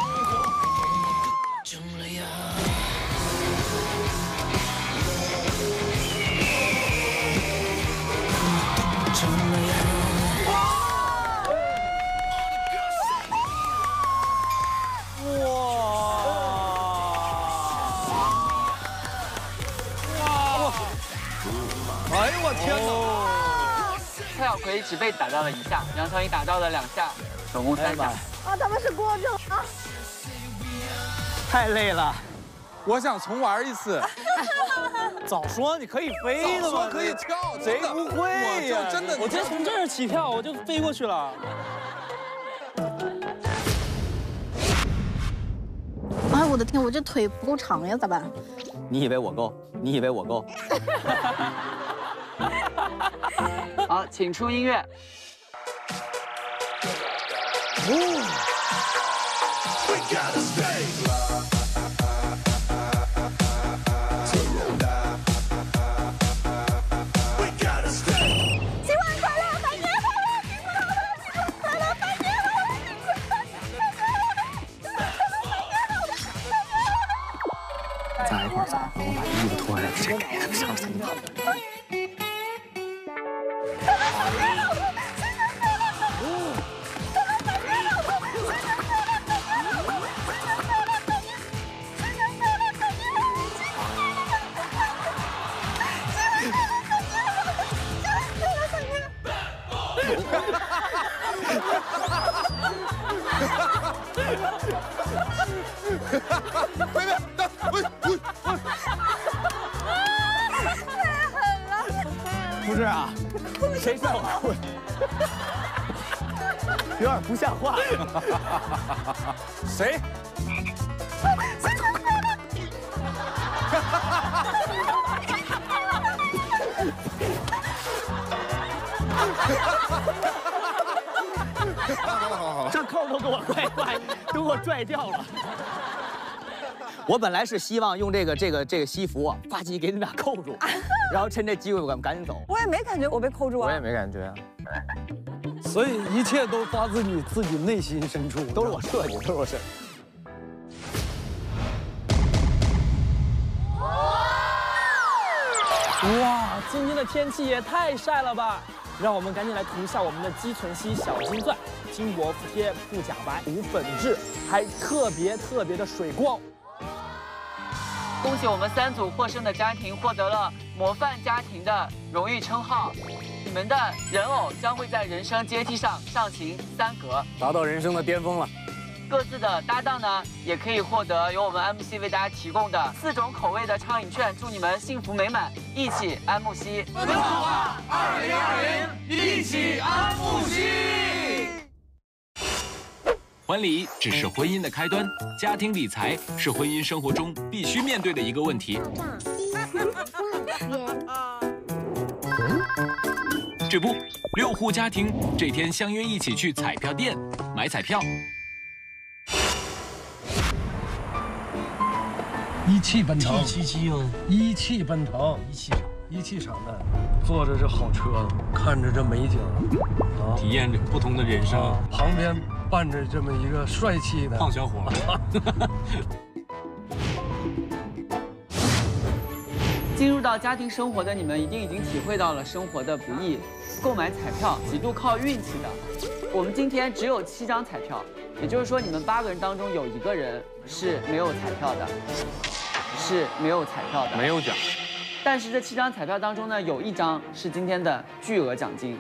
S5: 哎呦我天哪！
S2: 蔡小葵只被打到了1下，杨丞琳打到了2下，总共3下。
S4: 啊，他们是过正啊！
S6: 太累了，
S7: 我想重玩一次。
S18: 早说你可以飞的嘛，
S7: 早说可以跳，
S18: 谁不会呀？
S7: 真的，
S18: 我直接从这儿起跳，我就飞过去了。
S4: 哎，我的天，我这腿不够长呀，咋办？
S6: 你以为我够？你以为我够？
S2: 好，请出音乐。
S6: 再来一会儿，让我把衣服脱下来，直接给他们上身吧。不是啊，谁算我？ 有点不像话。
S18: 谁？
S4: 谁痛快了？
S6: 这扣都给我都给我拽掉了。我本来是希望用这个西服发起给你俩扣住，然后趁这机会我们赶紧走。
S10: 我也没感觉我被扣住啊。
S6: 我也没感觉啊。
S5: 所以一切都发自你自己内心深处，
S6: 都是我设计，都是我设计。
S21: 哇，今天的天气也太晒了吧！让我们赶紧来涂一下我们的肌醇烯小金钻，轻薄服帖，不假白，无粉质，还特别的水光。
S2: 恭喜我们3组获胜的家庭获得了模范家庭的荣誉称号，你们的人偶将会在人生阶梯上上行3格，
S18: 达到人生的巅峰了。
S2: 各自的搭档呢，也可以获得由我们安慕希为大家提供的4种口味的畅饮券，祝你们幸福美满，一起安慕希。
S12: 我们好吧，2020，一起安慕希。婚礼只是婚姻的开端，家庭理财是婚姻生活中必须面对的一个问题。这不，6户家庭这天相约一起去彩票店买彩票。
S5: 一汽奔腾，777哦，一汽奔腾，一汽厂的，坐着这好车，看着这美景，啊，
S18: 体验不同的人生。
S5: 旁边伴着这么一个帅气的
S18: 胖小伙。
S2: 进入到家庭生活的你们，一定已经体会到了生活的不易。购买彩票极度靠运气的，我们今天只有7张彩票，也就是说，你们8个人当中有1个人是没有彩票的，没有奖。但是这7张彩票当中呢，有1张是今天的巨额奖金。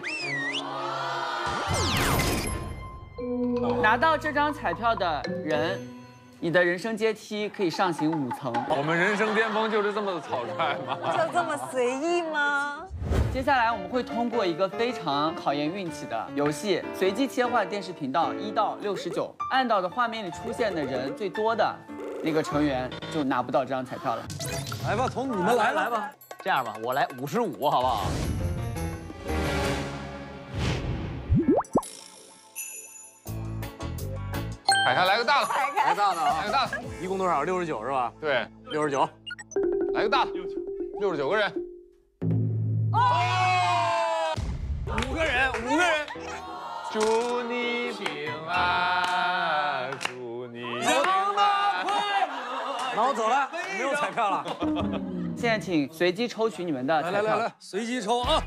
S2: 拿到这张彩票的人，你的人生阶梯可以上行5层。
S7: 我们人生巅峰就是这么草率吗？
S10: 就这么随意吗？
S2: 接下来我们会通过一个非常考验运气的游戏，随机切换电视频道1到69，按到的画面里出现的人最多的那个成员就拿不到这张彩票了。
S5: 来吧，从你们来吧。
S6: 这样吧，我来55，好不好？
S7: 凯凯来个大的，
S18: 来个大的啊！
S7: 来个大的，
S18: 一共多少？69是吧？
S7: 对
S18: ，69。
S7: 来个大的，69个人。
S18: 哦，5个人。
S7: 祝你平安，祝你平安。
S18: 那我走了，没有彩票了。
S2: 现在请随机抽取你们的彩票。
S5: 来，随机抽啊！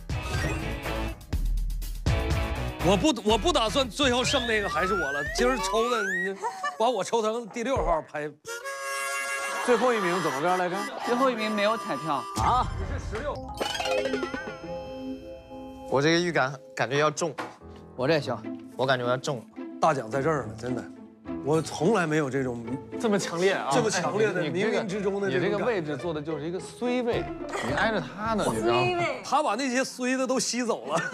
S5: 我不打算最后剩那个还是我了，今儿抽的你把我抽成第6号排。
S18: 最后一名怎么着来着？
S2: 最后一名没有彩票
S6: 啊！
S5: 你是16。
S6: 我这个预感感觉要中，我这行，我感觉我要中。
S5: 大奖在这儿呢，真的，我从来没有这种
S7: 这么强烈啊，
S5: 这么强烈的冥冥之中的
S7: 你这个位置坐的就是一个衰位，你挨着他呢，你知道吗？
S5: 他把那些衰的都吸走了。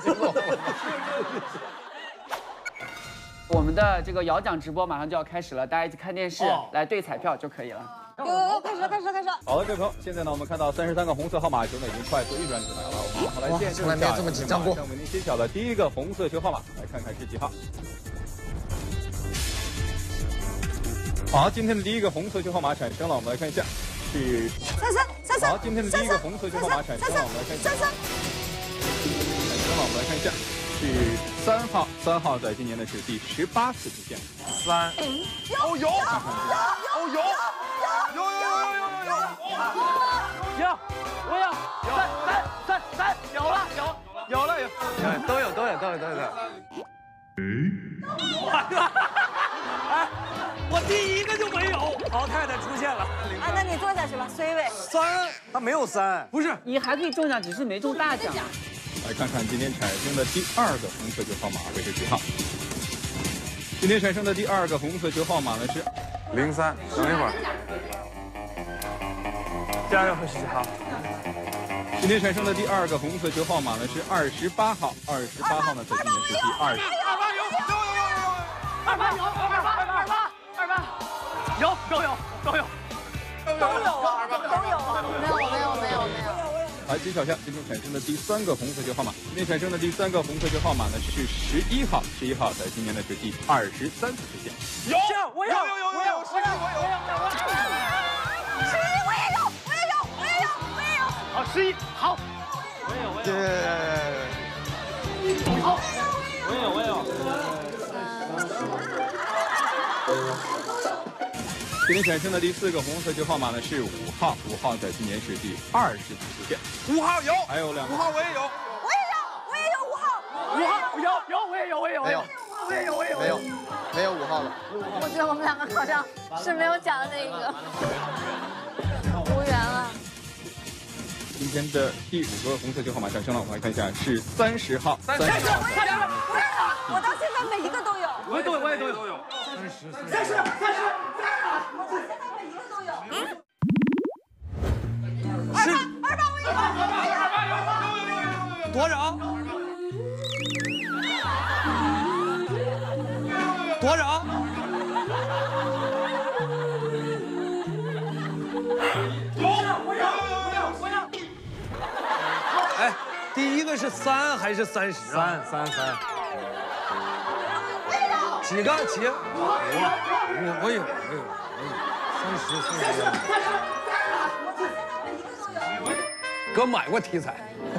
S2: 我们的这个摇奖直播马上就要开始了，大家一起看电视来对彩票就可以了。
S10: 开始。
S22: 好的，各位朋友，现在呢，我们看到33个红色号码球呢已经快速运转起来了。我们来见证一下，从来没有这么紧张过。为您揭晓的第1个红色球号码，来看看是几号。好，今天的第1个红色球号码产生了，我们来看一下，是
S10: 33。
S22: 好，今天的第1个红色球号码产生了，我们来看一下。产生了，我们来看一下，是3号。3号在今年呢是第18次出现。
S7: 3。哦有。
S21: 有，我有3，有了，
S6: 都有。
S5: 哎，我第1个就没有，
S18: 老太太出现了。
S10: 啊，那你坐下去吧，C 位。
S18: 3，他没有3，
S5: 不是，
S2: 你还可以中奖，只是没中大奖。
S22: 来看看今天产生的第2个红色球号码会是几号？今天产生的第2个红色球号码呢是
S7: 03。等一会儿，
S21: 加油，会是几号？
S22: 今天产生的第2个红色球号码呢是28号。28号呢在今年是第20。 来揭晓一下今天产生的第3个红色球号码。今天产生的第3个红色球号码呢是11号，11号在今年的是第23次出现。
S19: 有，我有，11我有。
S4: 11我也有。
S21: 好，11好。我也有。好，我也有。
S22: 今天产生的第4个红色球号码呢是5号，5号在今年是第20次出现。5号有，还有2个。5号我也有。
S4: 我也有5号。
S21: 5号有，我也有。
S6: 没有5号了。
S4: 我觉得我们两个好像是没有讲的那个，无缘了。
S22: 今天的第5个红色球号码上升了，我们来看一下是30号。
S4: 我到现在每一个都有。
S21: 我也都有。30。
S4: 200我也有。
S5: 多少？多少？哎，第一个是3还是30啊
S22: ？3。
S5: 几个？我有30。哥买过题材。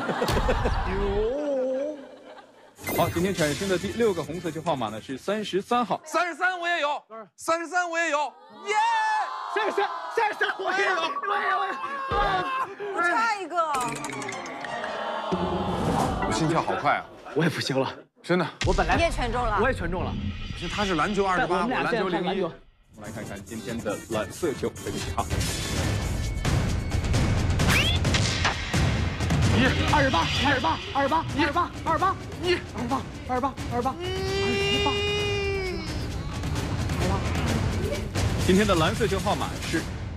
S22: 好，今天产生的第6个红色球号码呢是33号。
S8: 33我也有，33我也有，耶
S21: ！33我也有。
S4: 我差一个。
S7: 我心跳好快啊！
S21: 我也不行了，
S7: 真的。
S21: 我本来
S4: 你也全中了。
S21: 我也全中了。
S7: 不是，他是篮球28，我篮球01。
S22: 我们来看看今天的蓝色球会是几号今天的蓝色球号码是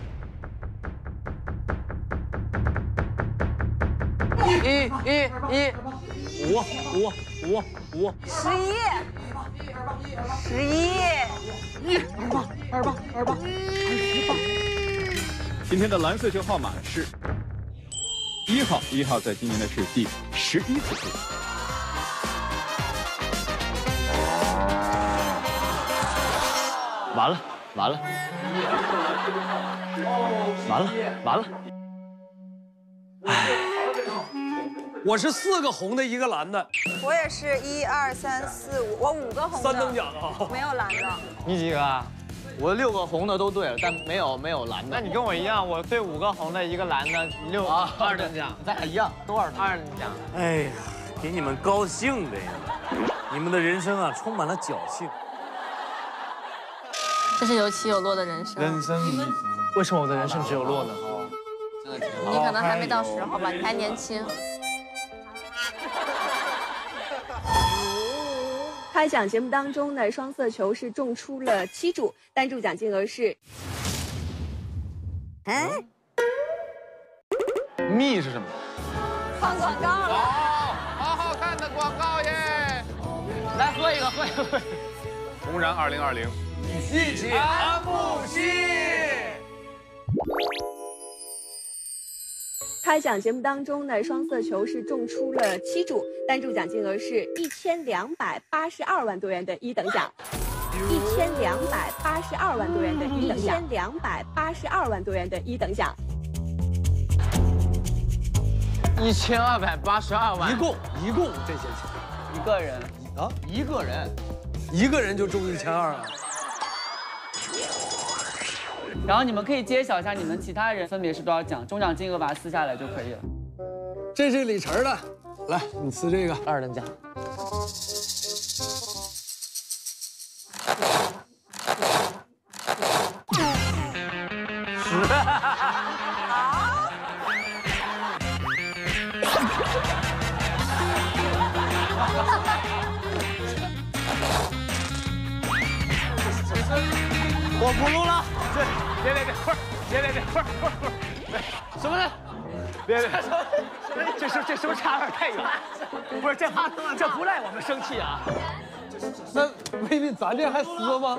S21: 1
S22: 今天的蓝色球号码是1号，1号在今年的是第11次出现。
S21: 完了。
S5: 哎，我是4个红的1个蓝的。
S10: 我也是1、2、3、4、5，我5个红的。
S5: 3等奖啊！
S10: 没有蓝的。
S6: 你几个啊？我6个红的都对了，但没有蓝的。
S21: 那你跟我一样，我对5个红的1个蓝的2等奖，
S6: 咱俩一样，都2等奖。
S18: 哎呀，给你们高兴的呀！你们的人生啊，充满了侥幸。
S4: 这是有起有落的人生。
S22: 人生迷，
S21: 为什么我的人生只有落呢？
S4: 你可能还没到时候吧，你还年轻。
S1: 开奖节目当中呢，双色球是中出了7注，单注奖金额是。
S6: 蜜是什么？
S4: 放广告了。
S8: 好好看的广告耶！
S21: 来喝一个。
S7: 红燃2020，
S8: 一起安慕希。
S1: 开奖节目当中呢，双色球是中出了7注，单注奖金额是1282万多元的1等奖，1282万多元的1等奖，1282万多元的1等奖
S6: ，1282万，
S5: 一共这些钱，
S21: 一个人
S5: 啊，
S21: 一个
S5: 人就中1200啊。
S2: 然后你们可以揭晓一下你们其他人分别是多少奖，中奖金额把它撕下来就可以了。
S5: 这是李晨的，来，你撕这个
S21: 2等奖。我不录了，别，什么呢？别，这是不是差点太远？不是，这不赖我们生气啊。
S5: 那威力咱这还撕吗？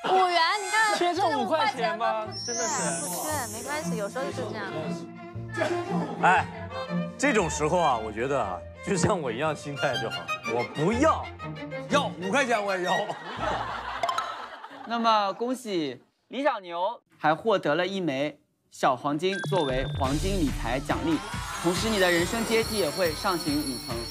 S4: 5元，你看
S21: 缺这5块钱吗？真的是
S4: 不缺，没关系，有时候就是这样。
S18: 哎，这种时候啊，我觉得啊，就像我一样心态就好，我不要，5块钱我也要。
S2: 那么恭喜李小牛还获得了1枚小黄金作为黄金理财奖励，同时你的人生阶梯也会上行5层。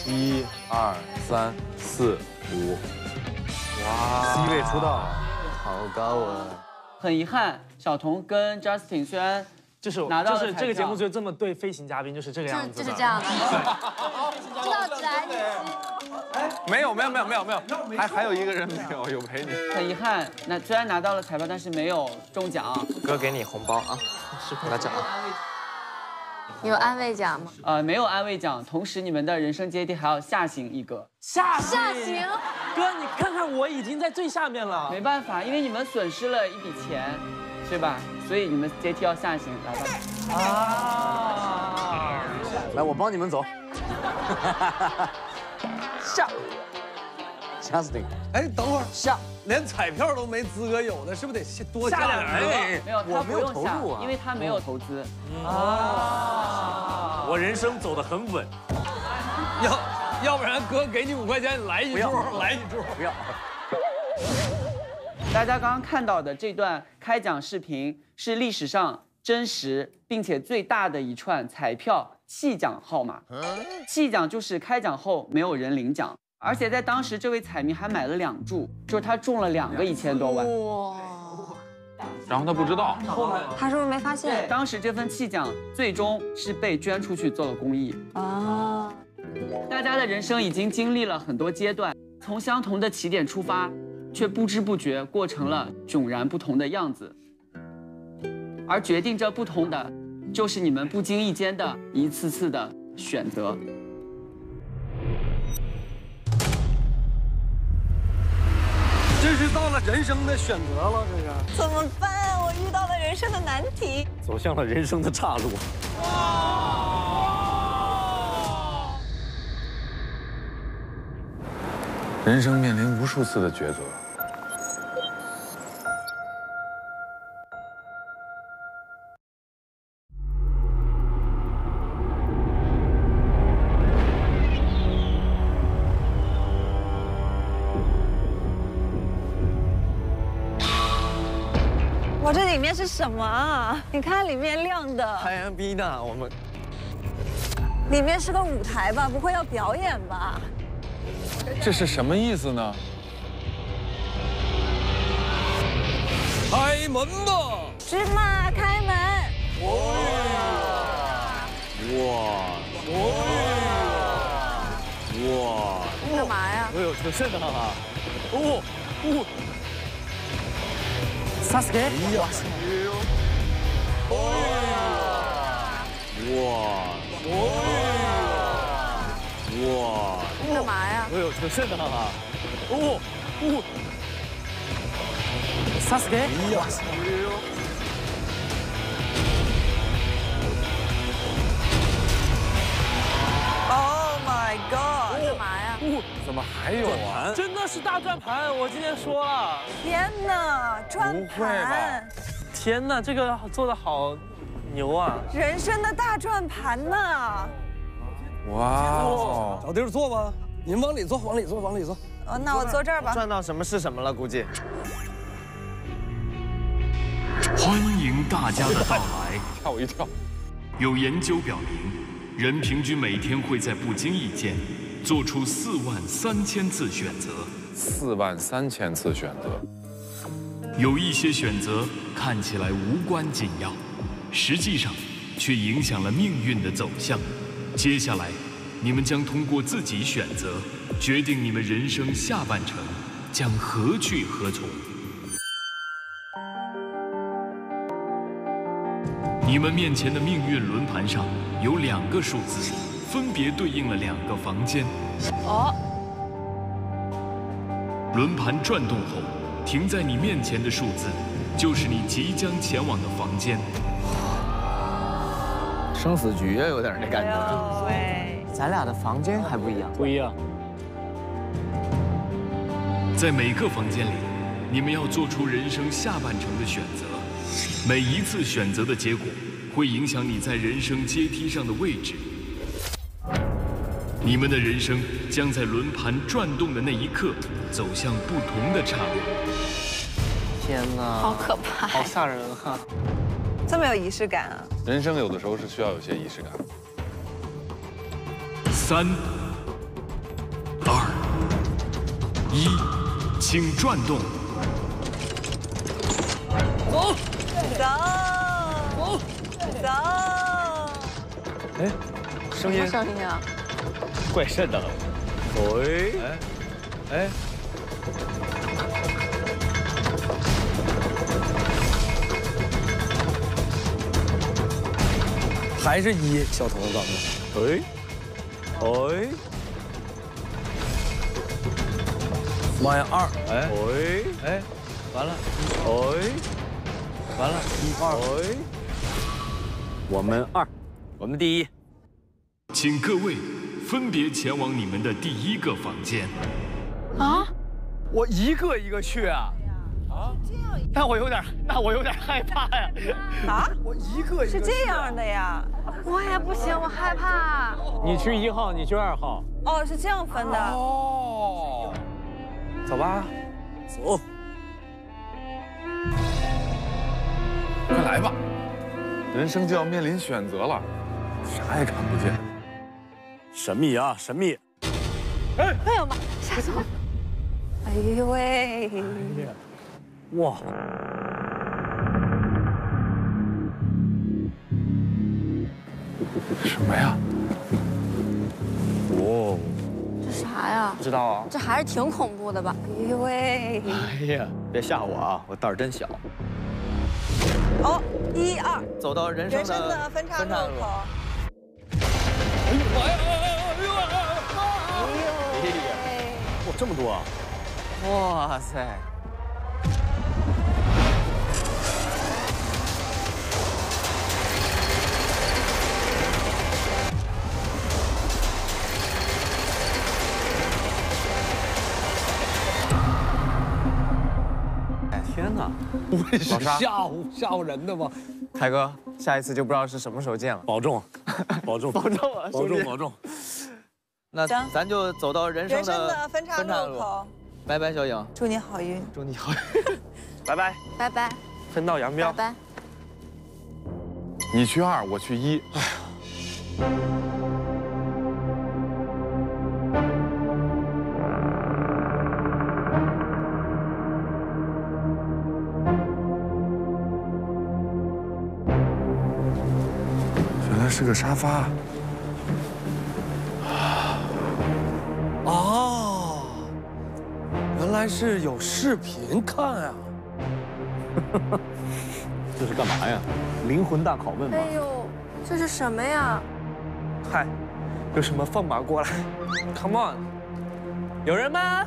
S7: 1、2、3、4、5，哇
S18: ，C 位出道了，
S6: 好高啊！
S2: 很遗憾，小童跟 Justin 虽然
S21: 就是这个节目就这么对飞行嘉宾就是这个样子，
S4: 就是这样的。知道自然。
S7: 没有，还有一个人没有，有陪你。
S2: 很遗憾，那虽然拿到了彩票，但是没有中奖。
S6: 哥给你红包啊，拿奖。
S4: 有安慰奖吗？
S2: 没有安慰奖，同时你们的人生阶梯还要下行1个。
S4: 下行。
S21: 哥，你看看我已经在最下面了。
S2: 没办法，因为你们损失了一笔钱，对吧？所以你们阶梯要下行，来吧。
S18: 啊！来，我帮你们走。
S6: 下。Justin，
S5: 哎，等会儿
S6: 下，
S5: 连彩票都没资格有的，是不是得多下2个？
S2: 没有，他不用下，因为他没有投资。
S18: 啊！我人生走得很稳。
S5: 要不然哥给你5块钱，来一注，来一注。
S18: 不要。
S2: 大家刚刚看到的这段开奖视频是历史上真实并且最大的一串彩票弃奖号码。弃奖就是开奖后没有人领奖，而且在当时这位彩民还买了2注，就是他中了2个1000多万。
S4: 哇！
S7: 然后他不知道，
S4: 他是不是没发现？
S2: 当时这份弃奖最终是被捐出去做了公益。啊！大家的人生已经经历了很多阶段，从相同的起点出发，却不知不觉过成了迥然不同的样子。而决定这不同的，就是你们不经意间的一次次的选择。
S5: 这是到了人生的选择了，这是
S10: 怎么办？我遇到了人生的难题，
S18: 走向了人生的岔路。
S7: 人生面临无数次的抉择。
S10: 哇，这里面是什么啊？你看里面亮的。
S6: 太阳逼呢，我们。
S10: 里面是个舞台吧？不会要表演吧？
S7: 这是什么意思呢？
S5: 开门吧！
S10: 芝麻开门！
S18: 哇！
S4: 干嘛呀？
S18: 哎呦，挺瘆得慌啊！
S21: Sasuke，
S18: 哇！
S4: 干嘛呀？
S18: 哎呦，挺瘆得慌啊
S21: ！Sasuke，
S10: Oh my god！
S4: 干嘛呀？
S7: 怎么还有啊？
S21: 真的是大转盘，我今天说了。
S10: 天哪，转盘！
S21: 天哪，这个做的好牛啊！
S10: 人生的大转盘呐！
S7: 哇！
S5: 找地儿坐吧，您往里坐，往里坐，往里坐。
S10: 哦，那我坐这儿吧。
S6: 赚到什么是什么了，估计。
S12: 欢迎大家的到来，
S7: 吓我一跳。
S12: 有研究表明，人平均每天会在不经意间做出43000次选择。
S7: 43000次选择。
S12: 有一些选择看起来无关紧要，实际上却影响了命运的走向。接下来，你们将通过自己选择，决定你们人生下半程将何去何从。你们面前的命运轮盘上有2个数字，分别对应了2个房间。轮盘转动后，停在你面前的数字，就是你即将前往的房间。
S6: 生死局啊，有点那感觉。
S10: 对，
S6: 咱俩的房间还不一样。
S18: 不一样。
S12: 在每个房间里， 你们要做出人生下半程的选择。每一次选择的结果，会影响你在人生阶梯上的位置。你们的人生将在轮盘转动的那一刻，走向不同的岔路。
S6: 天哪，
S10: 好可怕，
S6: 好吓人哈！
S10: 这么有仪式感啊！
S7: 人生有的时候是需要有些仪式感。
S12: 3、2、1，请转动。
S10: 走，走，走。
S6: 哎，声音？
S10: 什么声音啊？
S6: 怪瘆的了。喂，哎。
S5: 还是1，小童怎么？
S6: 哎，哎，
S5: 妈呀，2，
S6: 哎，哎，完了，哎，完了，1、2，哎，我们2，我们第1。
S12: 请各位分别前往你们的第1个房间。
S6: 啊？我一个一个去啊？啊？那我有点害怕呀。
S10: 啊？
S5: 我一个
S10: 是这样的呀？我也不行，我害怕。
S18: 你去1号，你去2号。
S10: 哦，是这样分的。
S5: 哦。
S18: 走吧，
S5: 走。
S7: 快来吧，人生就要面临选择了，啥也看不见。
S18: 神秘啊，神秘！
S10: 哎呦妈，吓死我！哎呦喂！
S18: 哇！
S7: 什么呀？
S18: 哦，
S4: 这啥呀？
S6: 不知道啊。
S4: 这还是挺恐怖的吧？
S10: 哎呦喂！
S6: 哎呀，别吓我啊，我胆儿真小。
S10: 哦，1、2，
S6: 走到人生的
S10: 分岔路口。
S6: 哎呦妈呀！哎呀！
S18: 哇，这么多啊！
S6: 哇塞！天哪！
S5: 不会是吓唬人的吧？
S6: 凯哥，下一次就不知道是什么时候见了。
S18: 保重，保重，
S6: 保重啊！
S18: 保重，保重。
S6: 那咱就走到人生的
S10: 分岔路口。
S6: 拜拜，小颖。
S10: 祝你好运。
S6: 祝你好运。拜拜。
S4: 拜拜。
S6: 分道扬镳。
S4: 拜拜。
S7: 你去2，我去1。哎呀。原来是个沙发。
S5: 哦，原来是有视频看啊！
S18: 这是干嘛呀？灵魂大拷问吧？
S4: 哎呦，这是什么呀？
S6: 嗨，有什么放马过来 ？Come on， 有人吗？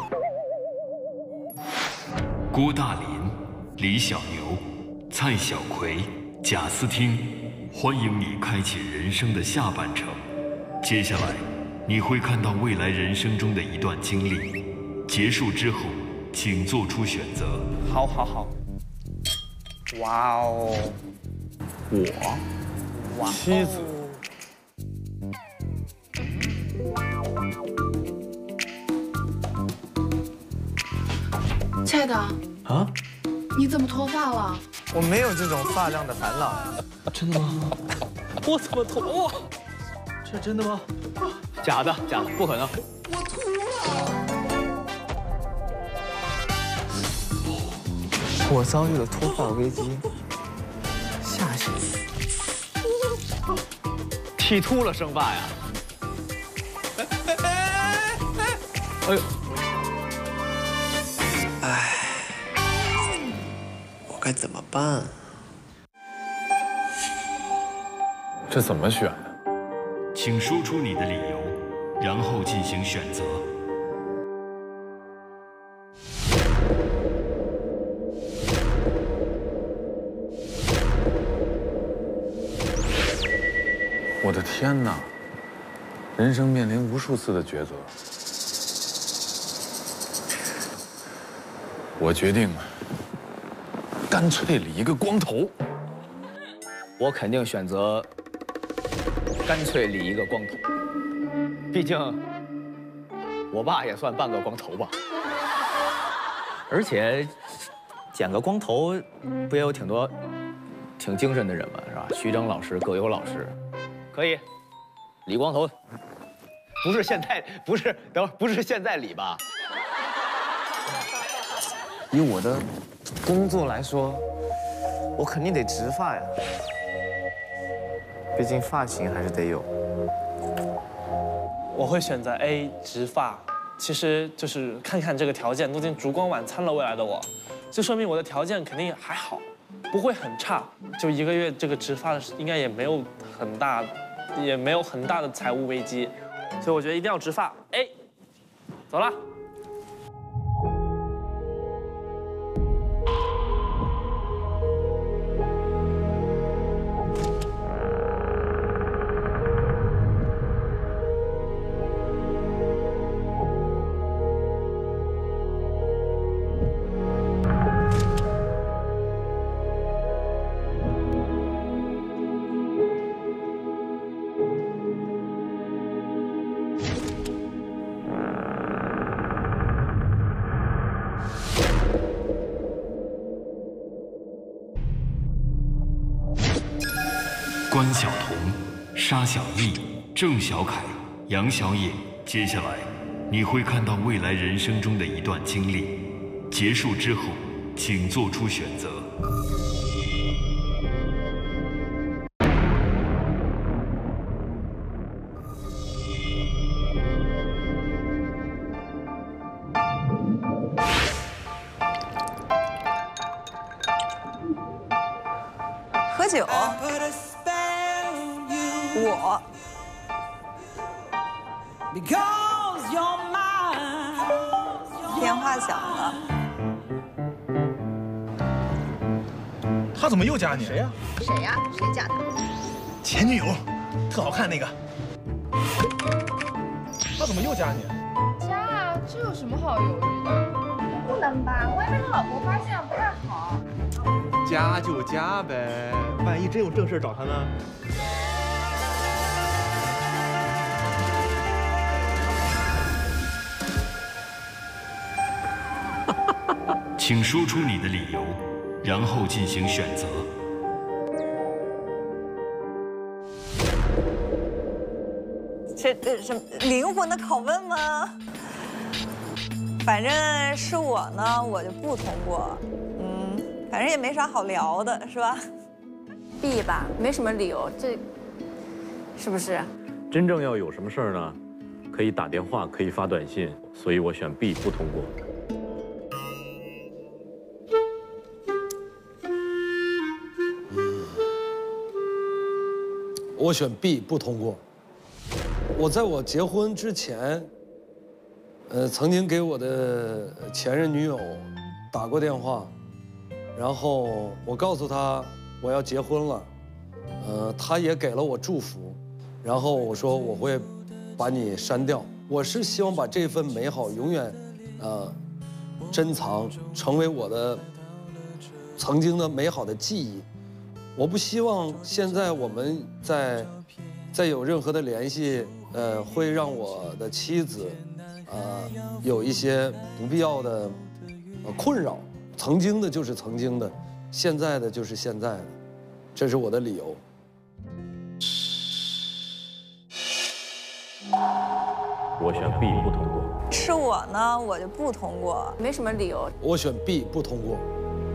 S12: 郭大林、李小牛、蔡小葵、贾斯汀，欢迎你开启人生的下半程。接下来，你会看到未来人生中的一段经历。结束之后，请做出选择。
S6: 好，好，好。哇哦！
S7: 我，妻子。
S11: 亲爱的
S6: 啊，
S11: 你怎么脱发了？
S6: 我没有这种发量的烦恼。真的吗？我怎么脱？哇！这真的吗？假的，假的，不可能。
S11: 我秃了。
S6: 我遭遇了脱发危机，下去剃秃了生发呀！哎呦！
S14: 唉，我该怎么办？
S7: 这怎么选？
S12: 请说出你的理由，然后进行选择。
S7: 我的天哪！人生面临无数次的抉择， 我决定干脆理一个光头。
S6: 我肯定选择干脆理一个光头，毕竟我爸也算半个光头吧。而且剪个光头，不也有挺多挺精神的人吗？是吧？徐峥老师、葛优老师，可以理光头。不是现在，不是等会儿，不是现在理吧？
S3: 以我的工作来说，我肯定得植发呀，毕竟发型还是得有。
S21: 我会选择 A 植发，其实就是看看这个条件都已经烛光晚餐了未来的我，就说明我的条件肯定还好，不会很差。就1个月这个植发应该也没有很大的财务危机，所以我觉得一定要植发。A， 走了。
S12: 关晓彤、沙小艺、郑小凯、杨小野，接下来你会看到未来人生中的一段经历。结束之后，请做出选择。
S10: 喝酒。我。电话响了。
S19: 他怎么又加你？
S6: 谁呀？
S4: 谁呀？谁加他？
S19: 前女友，特好看那个。他怎么又加你？
S11: 加啊，这有什么好犹豫的？不能吧，万一被老婆发现不太好。
S19: 加就加呗，万一真有正事找他呢？
S12: 请说出你的理由，然后进行选择。
S10: 这什么灵魂的拷问吗？反正是我呢，我就不通过。反正也没啥好聊的，是吧
S4: ？B 吧，没什么理由，这是不是？
S18: 真正要有什么事儿呢，可以打电话，可以发短信，所以我选 B 不通过。
S5: 我选 B 不通过。我在我结婚之前，曾经给我的前任女友打过电话，然后我告诉她我要结婚了，她也给了我祝福，然后我说我会把你删掉。我是希望把这份美好永远，珍藏，成为我的曾经的美好的记忆。我不希望现在我们再有任何的联系，会让我的妻子，有一些不必要的困扰。曾经的就是曾经的，现在的就是现在的，这是我的理由。
S18: 我选 B 不通过。
S10: 是我呢，我就不通过，没什么理由。
S5: 我选 B 不通过。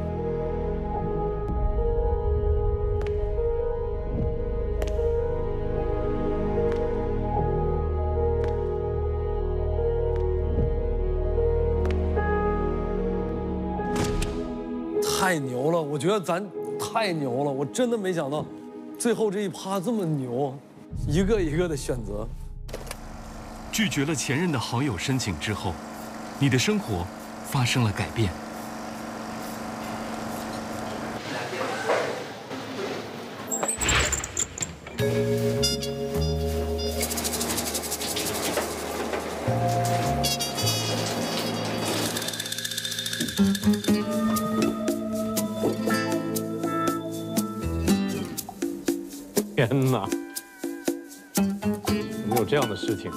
S5: 太牛了！我觉得咱太牛了，我真的没想到，最后这一趴这么牛，一个一个的选择。
S12: 拒绝了前任的好友申请之后，你的生活发生了改变。
S18: 天哪，怎么有这样的事情？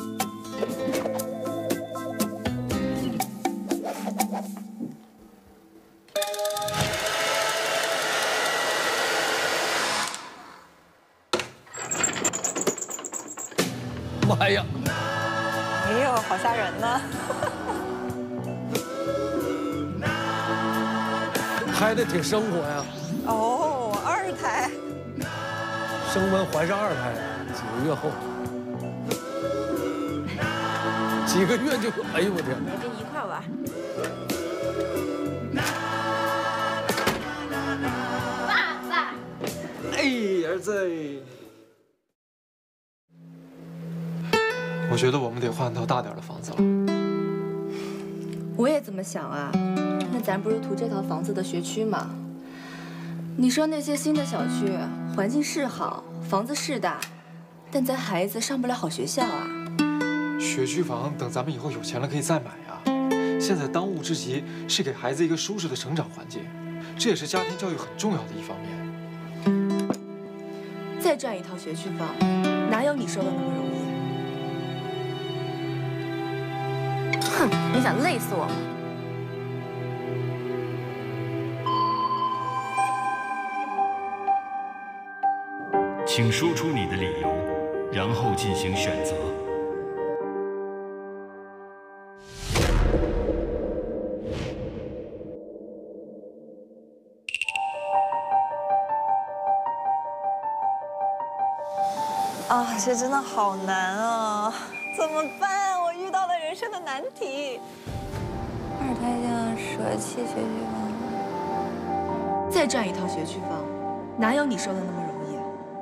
S5: 妈呀！
S10: 哎呦，好吓人呢！
S5: 拍的挺生活呀。
S10: 哦，2胎。
S5: 升温怀上2胎，几个月后，几个月就，哎呦我天！
S1: 来跟你一块玩。
S11: 爸爸。
S6: 哎，儿子。我觉得我们得换套大点的房子了。
S11: 我也这么想啊，那咱不是图这套房子的学区吗？你说那些新的小区，环境是好，房子是大，但咱孩子上不了好学校啊。
S6: 学区房等咱们以后有钱了可以再买啊。现在当务之急是给孩子一个舒适的成长环境，这也是家庭教育很重要的一方面。
S11: 再赚一套学区房，哪有你说的那么容易？哼，你想累死我吗？
S12: 请说出你的理由，然后进行选择。
S10: 啊，这真的好难啊！怎么办？我遇到了人生的难题。2胎将舍弃学区房，
S11: 再赚一套学区房，哪有你说的那么容易？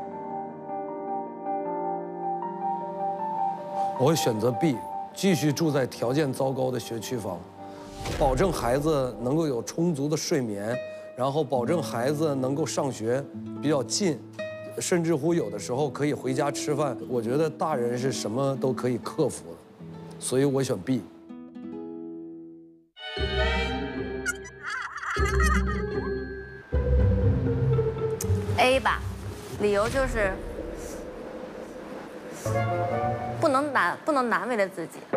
S5: 我会选择 B， 继续住在条件糟糕的学区房，保证孩子能够有充足的睡眠，然后保证孩子能够上学比较近，甚至乎有的时候可以回家吃饭。我觉得大人是什么都可以克服的，所以我选 B。
S4: A 吧，理由就是不能难为了自己。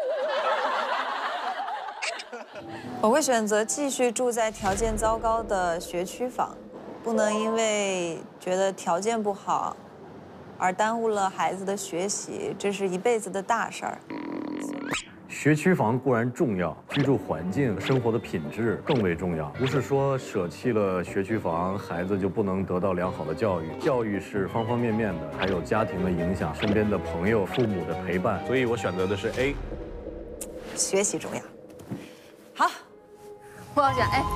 S10: 我会选择继续住在条件糟糕的学区房，不能因为觉得条件不好而耽误了孩子的学习，这是一辈子的大事儿。
S18: 学区房固然重要，居住环境、生活的品质更为重要。不是说舍弃了学区房，孩子就不能得到良好的教育。教育是方方面面的，还有家庭的影响、身边的朋友、父母的陪伴。所以我选择的是 A。
S10: 学习重要。好，
S4: 我要选 A。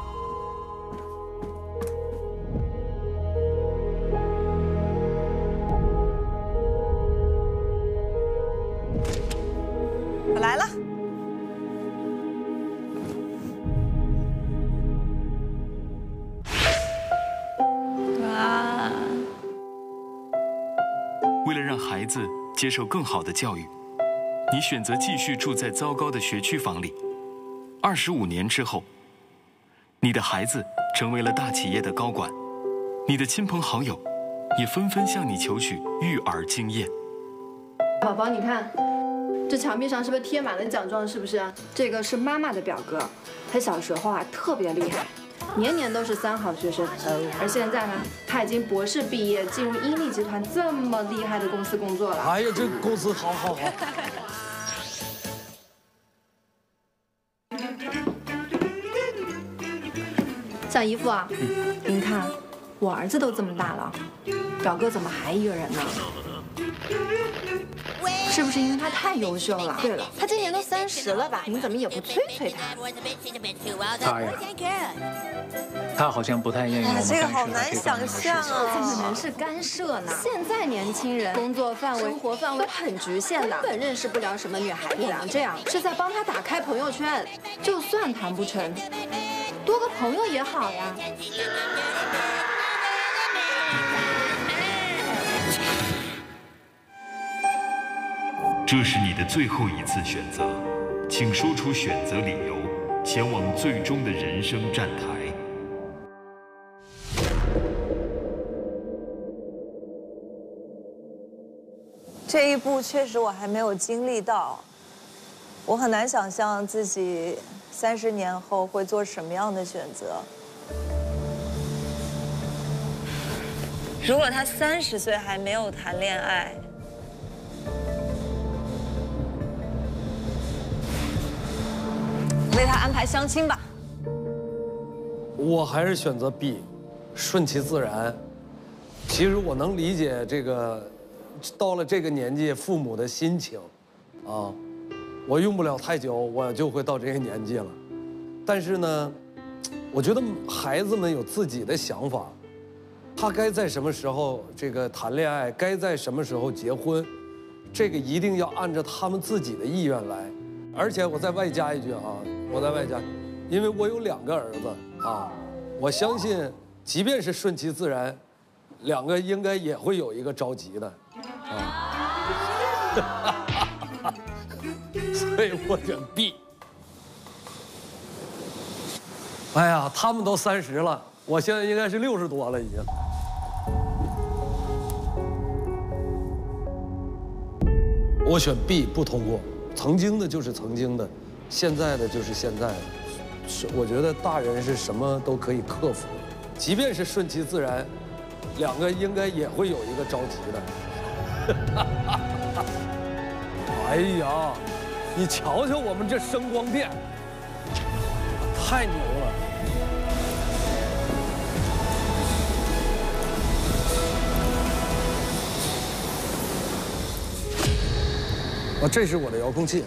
S10: 我来了。
S12: 哇！为了让孩子接受更好的教育，你选择继续住在糟糕的学区房里。25年之后，你的孩子成为了大企业的高管，你的亲朋好友也纷纷向你求取育儿经验。
S11: 宝宝，你看。这墙壁上是不是贴满了奖状？是不是？这个是妈妈的表哥，他小时候啊特别厉害，年年都是3好学生。而现在呢，他已经博士毕业，进入伊利集团这么厉害的公司工作了。
S5: 哎呀，这公司好。
S11: 小姨夫啊，您看，我儿子都这么大了，表哥怎么还一个人呢？是不是因为他太优秀了？对了，他今年都30了吧？您怎么也不催他？
S6: 他呀，他好像不太愿意我们
S10: 这个好难想象啊！
S11: 怎么能是干涉呢？现在年轻人工作范围、生活范围都很局限的，根本认识不了什么女孩子。我们这样是在帮他打开朋友圈，就算谈不成，多个朋友也好呀。
S12: 这是你的最后一次选择，请说出选择理由，前往最终的人生站台。
S10: 这一步确实我还没有经历到，我很难想象自己30年后会做什么样的选择。如果他30岁还没有谈恋爱，为他安排相亲吧。
S5: 我还是选择 B， 顺其自然。其实我能理解这个，到了这个年纪父母的心情，啊，我用不了太久，我就会到这个年纪了。但是呢，我觉得孩子们有自己的想法，他该在什么时候这个谈恋爱，该在什么时候结婚，这个一定要按照他们自己的意愿来。而且我再外加一句啊，因为我有2个儿子啊，我相信，即便是顺其自然，2个应该也会有一个着急的，啊，所以我选 B。哎呀，他们都30了，我现在应该是60多了已经。我选 B 不通过，曾经的就是曾经的，现在的就是现在的。是，我觉得大人是什么都可以克服，即便是顺其自然，2个应该也会有一个着急的。哎呀，你瞧瞧我们这声光电，太牛了！啊，这是我的遥控器。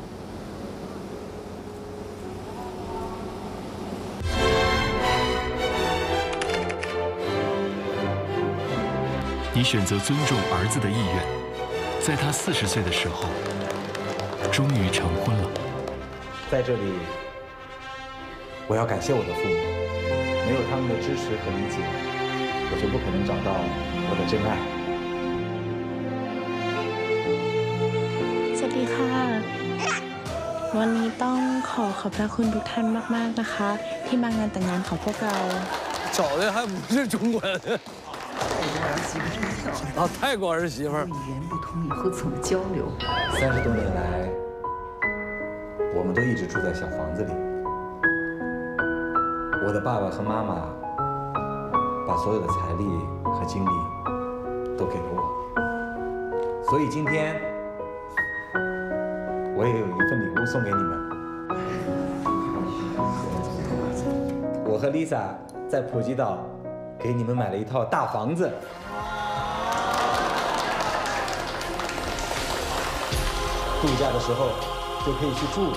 S12: 你选择尊重儿子的意愿，在他40岁的时候，终于成婚了。
S14: 在这里，我要感谢我的父母，没有他们的支持和理解，我就不可能找到我的真爱。
S20: สวัสดีค่ะวันนี้ต้องขอบพระคุณทุกท่านมากๆนะคะที่มางานแต่งงานของพวกเรา
S5: 找的还不是中国人啊，泰国儿媳妇儿。
S16: 语言不通以后怎么交流
S14: ？30多年来，我们都一直住在小房子里。我的爸爸和妈妈把所有的财力和精力都给了我，所以今天。 我也有一份礼物送给你们。我和 Lisa 在普吉岛给你们买了一套大房子，度假的时候就可以去住。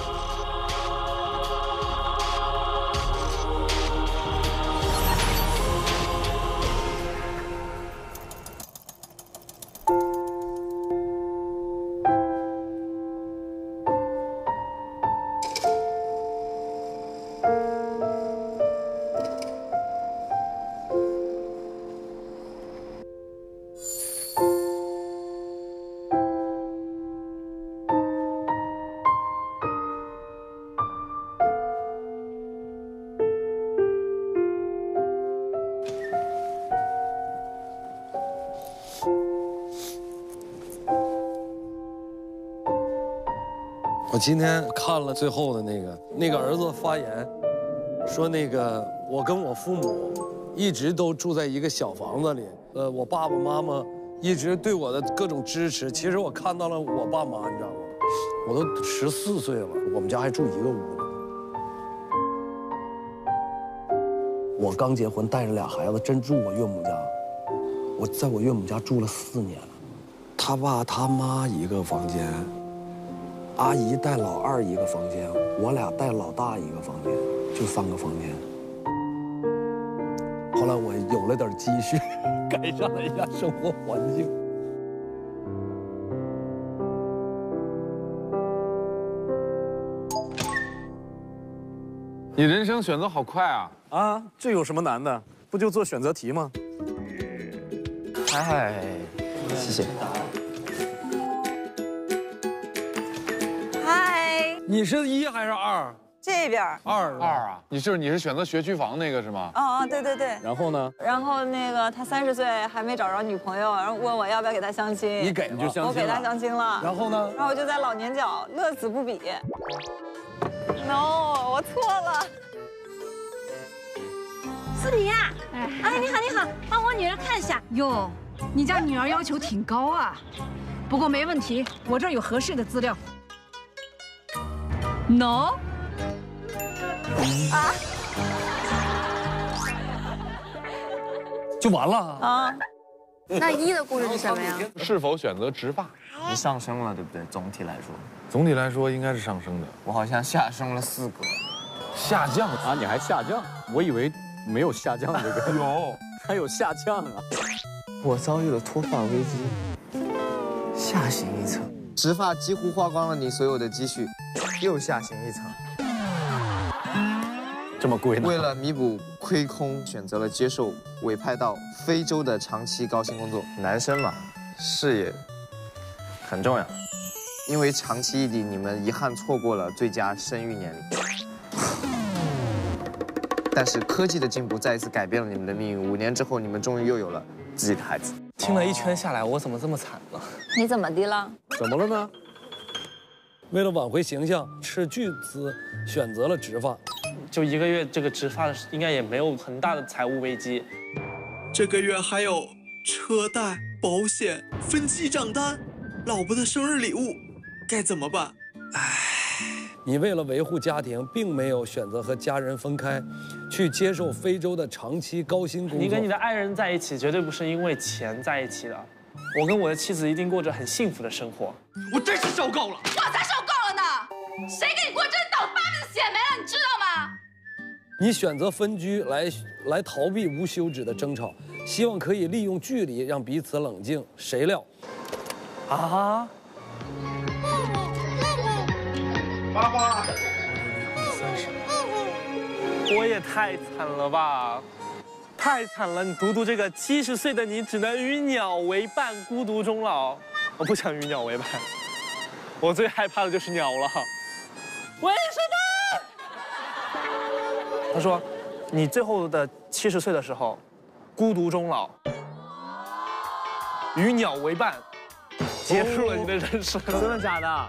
S5: 我今天看了最后的那个儿子发言，说我跟我父母一直都住在一个小房子里，我爸爸妈妈一直对我的各种支持。其实我看到了我爸妈，你知道吗？我都14岁了，我们家还住一个屋呢。我刚结婚，带着2孩子，真住我岳母家。我在我岳母家住了4年，他爸他妈一个房间。 阿姨带老2一个房间，我俩带老大一个房间，就3个房间。后来我有了点积蓄，改善了一下生活环境。
S7: 你人生选择好快啊！
S18: 啊，这有什么难的？不就做选择题吗？
S6: 哎，谢谢。
S10: 嗨，
S5: 你是1还是2？
S10: 这边。
S7: 2啊？你是选择学区房那个是吗？
S10: 啊，对对对。
S7: 然后呢？
S10: 然后那个他30岁还没找着女朋友，然后问我要不要给他相亲。
S5: 你给了，
S10: 我给他相亲了。
S5: 然后呢？
S10: 然后我就在老年角乐此不彼。No， 我错了。
S4: 是你呀？哎，你好，你好，帮我女儿看一下。
S15: 哟，你家女儿要求挺高啊，不过没问题，我这儿有合适的资料。No。
S10: 啊？
S5: 就完了
S10: 啊？
S4: 那1的故事是什么呀？
S7: 是否选择植发？
S3: 你上升了，对不对？总体来说
S7: 应该是上升的。
S3: 我好像下升了4格。
S18: 下降啊？你还下降？我以为没有下降这个。
S7: 有，
S18: 还有下降啊！
S3: 我遭遇了脱发危机，下行一层。植发几乎花光了你所有的积蓄，又下行一层。
S18: 这么贵呢？
S3: 为了弥补亏空，选择了接受委派到非洲的长期高薪工作。男生嘛，事业很重要，因为长期异地，你们遗憾错过了最佳生育年龄。但是科技的进步再一次改变了你们的命运。5年之后，你们终于又有了自己的孩子。
S21: 听了一圈下来，我怎么这么惨呢？
S10: 你怎么的了？
S5: 怎么了呢？为了挽回形象，斥巨资选择了植发。
S21: 就1个月，这个植发应该也没有很大的财务危机。
S17: 这个月还有车贷、保险、分期账单，老婆的生日礼物，该怎么办？
S5: 你为了维护家庭，并没有选择和家人分开，去接受非洲的长期高薪工作。
S21: 你跟你的爱人在一起，绝对不是因为钱在一起的。我跟我的妻子一定过着很幸福的生活。
S17: 我真是受够了！
S23: 我才受够了呢！谁给你过，真倒8辈子血霉了，你知道吗？
S5: 你选择分居来逃避无休止的争吵，希望可以利用距离让彼此冷静。谁料，
S21: 啊！
S17: 爸爸，
S21: 我也太惨了吧，太惨了！你读这个，70岁的你只能与鸟为伴，孤独终老。我不想与鸟为伴，我最害怕的就是鸟了。为什么？他说，你最后的70岁的时候，孤独终老，与鸟为伴，结束了你的人生。
S3: 真的假的？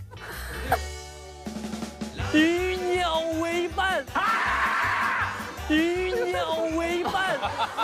S21: 与鸟为伴，与鸟为伴。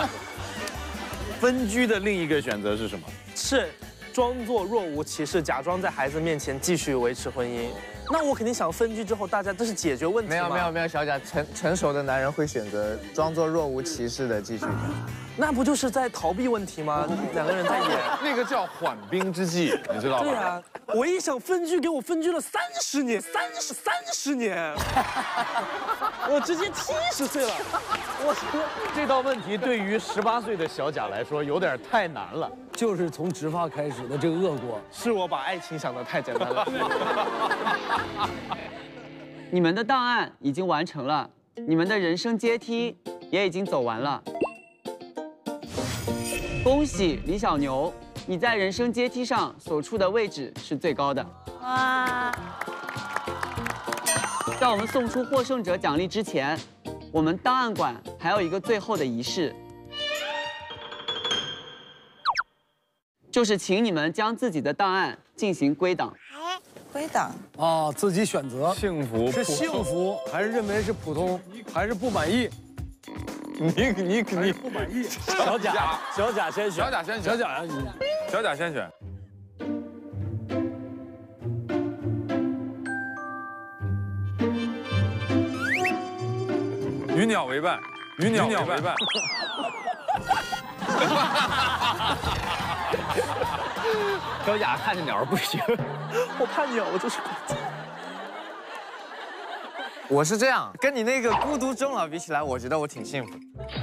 S18: 分居的另一个选择是什么？
S21: 是装作若无其事，假装在孩子面前继续维持婚姻。那我肯定想分居之后，大家这是解决问题吗？
S3: 没有，小贾，成熟的男人会选择装作若无其事的继续。
S21: 那不就是在逃避问题吗？2个人在演，
S7: 那个叫缓兵之计，你知道吧？
S21: 对啊，我一想分居，给我分居了30年，30年，我直接70岁了。
S18: 我说这道问题对于18岁的小贾来说有点太难了。
S5: 就是从植发开始的这个恶果，
S21: 是我把爱情想得太简单了。
S2: 你们的档案已经完成了，你们的人生阶梯也已经走完了。恭喜李小牛，你在人生阶梯上所处的位置是最高的。
S10: 哇！
S2: 在我们送出获胜者奖励之前，我们档案馆还有一个最后的仪式，就是请你们将自己的档案进行归档。
S10: 归档
S5: 啊，自己选择
S7: 幸福
S5: 是幸福，还是认为是普通，还是不满意？
S7: 你
S5: 不满意？
S18: 小贾先选，
S7: 小贾先选，小贾先选。与鸟为伴，与鸟为伴。
S18: 小贾看着鸟不行，
S21: 我怕鸟，我就是
S3: 我是这样，跟你那个孤独终老比起来，我觉得我挺幸福。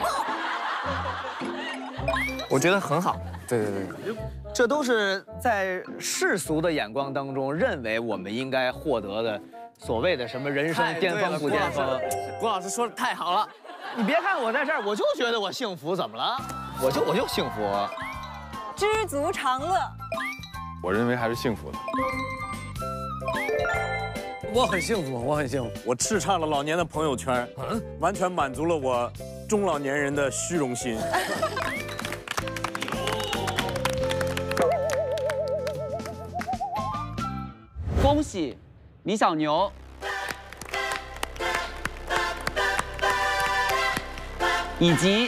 S3: 我觉得很好。对，
S6: 这都是在世俗的眼光当中认为我们应该获得的所谓的什么人生巅峰不巅峰。
S3: 郭老师说的太好了。
S6: 你别看我在这儿，我就觉得我幸福，怎么了？我就幸福，
S10: 知足常乐。
S7: 我认为还是幸福的。
S5: 我很幸福，我很幸福。
S9: 我叱咤了老年的朋友圈，完全满足了我中老年人的虚荣心。
S2: 恭喜李小牛。以及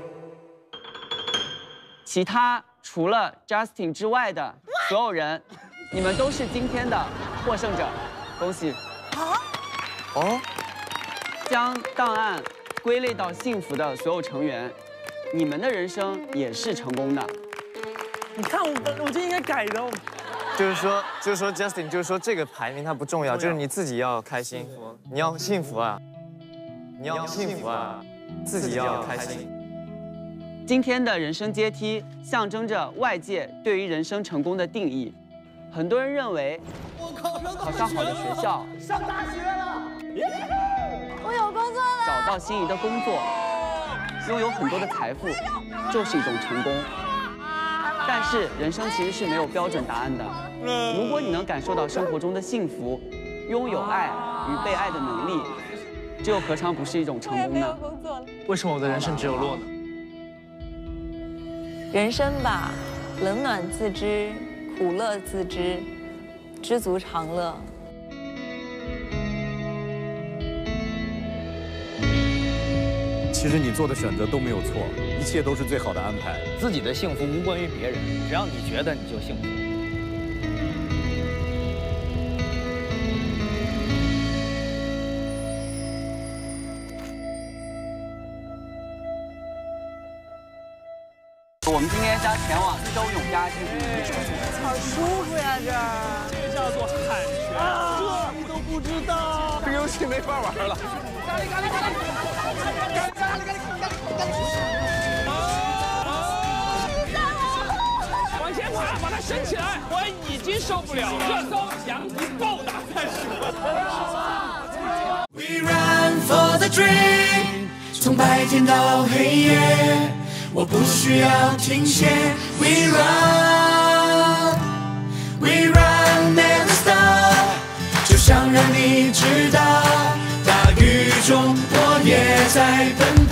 S2: 其他除了 Justin 之外的所有人，你们都是今天的获胜者，恭喜！哦，将档案归类到幸福的所有成员，你们的人生也是成功的。
S21: 你看我就应该改的。
S3: 就是说 Justin， 就是说这个排名它不重要，就是你自己要开心，你要幸福啊，你要幸福啊。 自己要开心。
S2: 今天的人生阶梯象征着外界对于人生成功的定义。很多人认为，考上好的学校，
S19: 上大学了，
S4: 我有工作了，
S2: 找到心仪的工作，拥有很多的财富，就是一种成功。但是人生其实是没有标准答案的。如果你能感受到生活中的幸福，拥有爱与被爱的能力。 这又何尝不是一种成功呢？
S21: 为什么我的人生只有落呢？
S10: 人生吧，冷暖自知，苦乐自知，知足常乐。
S9: 其实你做的选择都没有错，一切都是最好的安排。
S6: 自己的幸福无关于别人，只要你觉得你就幸福。
S2: 我们今天将前往四周永嘉进行一个
S4: 好舒服呀，这儿。
S21: 这叫做喊泉，这你都不知道，
S8: 这个游戏没法玩了。
S19: 往前爬，把它升起来！我已经受不了了，这艘强敌暴打在手。We run for the dream， 从白天到黑夜。 我不需要停歇 ，We run never stop， 就想让你知道，大雨中我也在奔跑。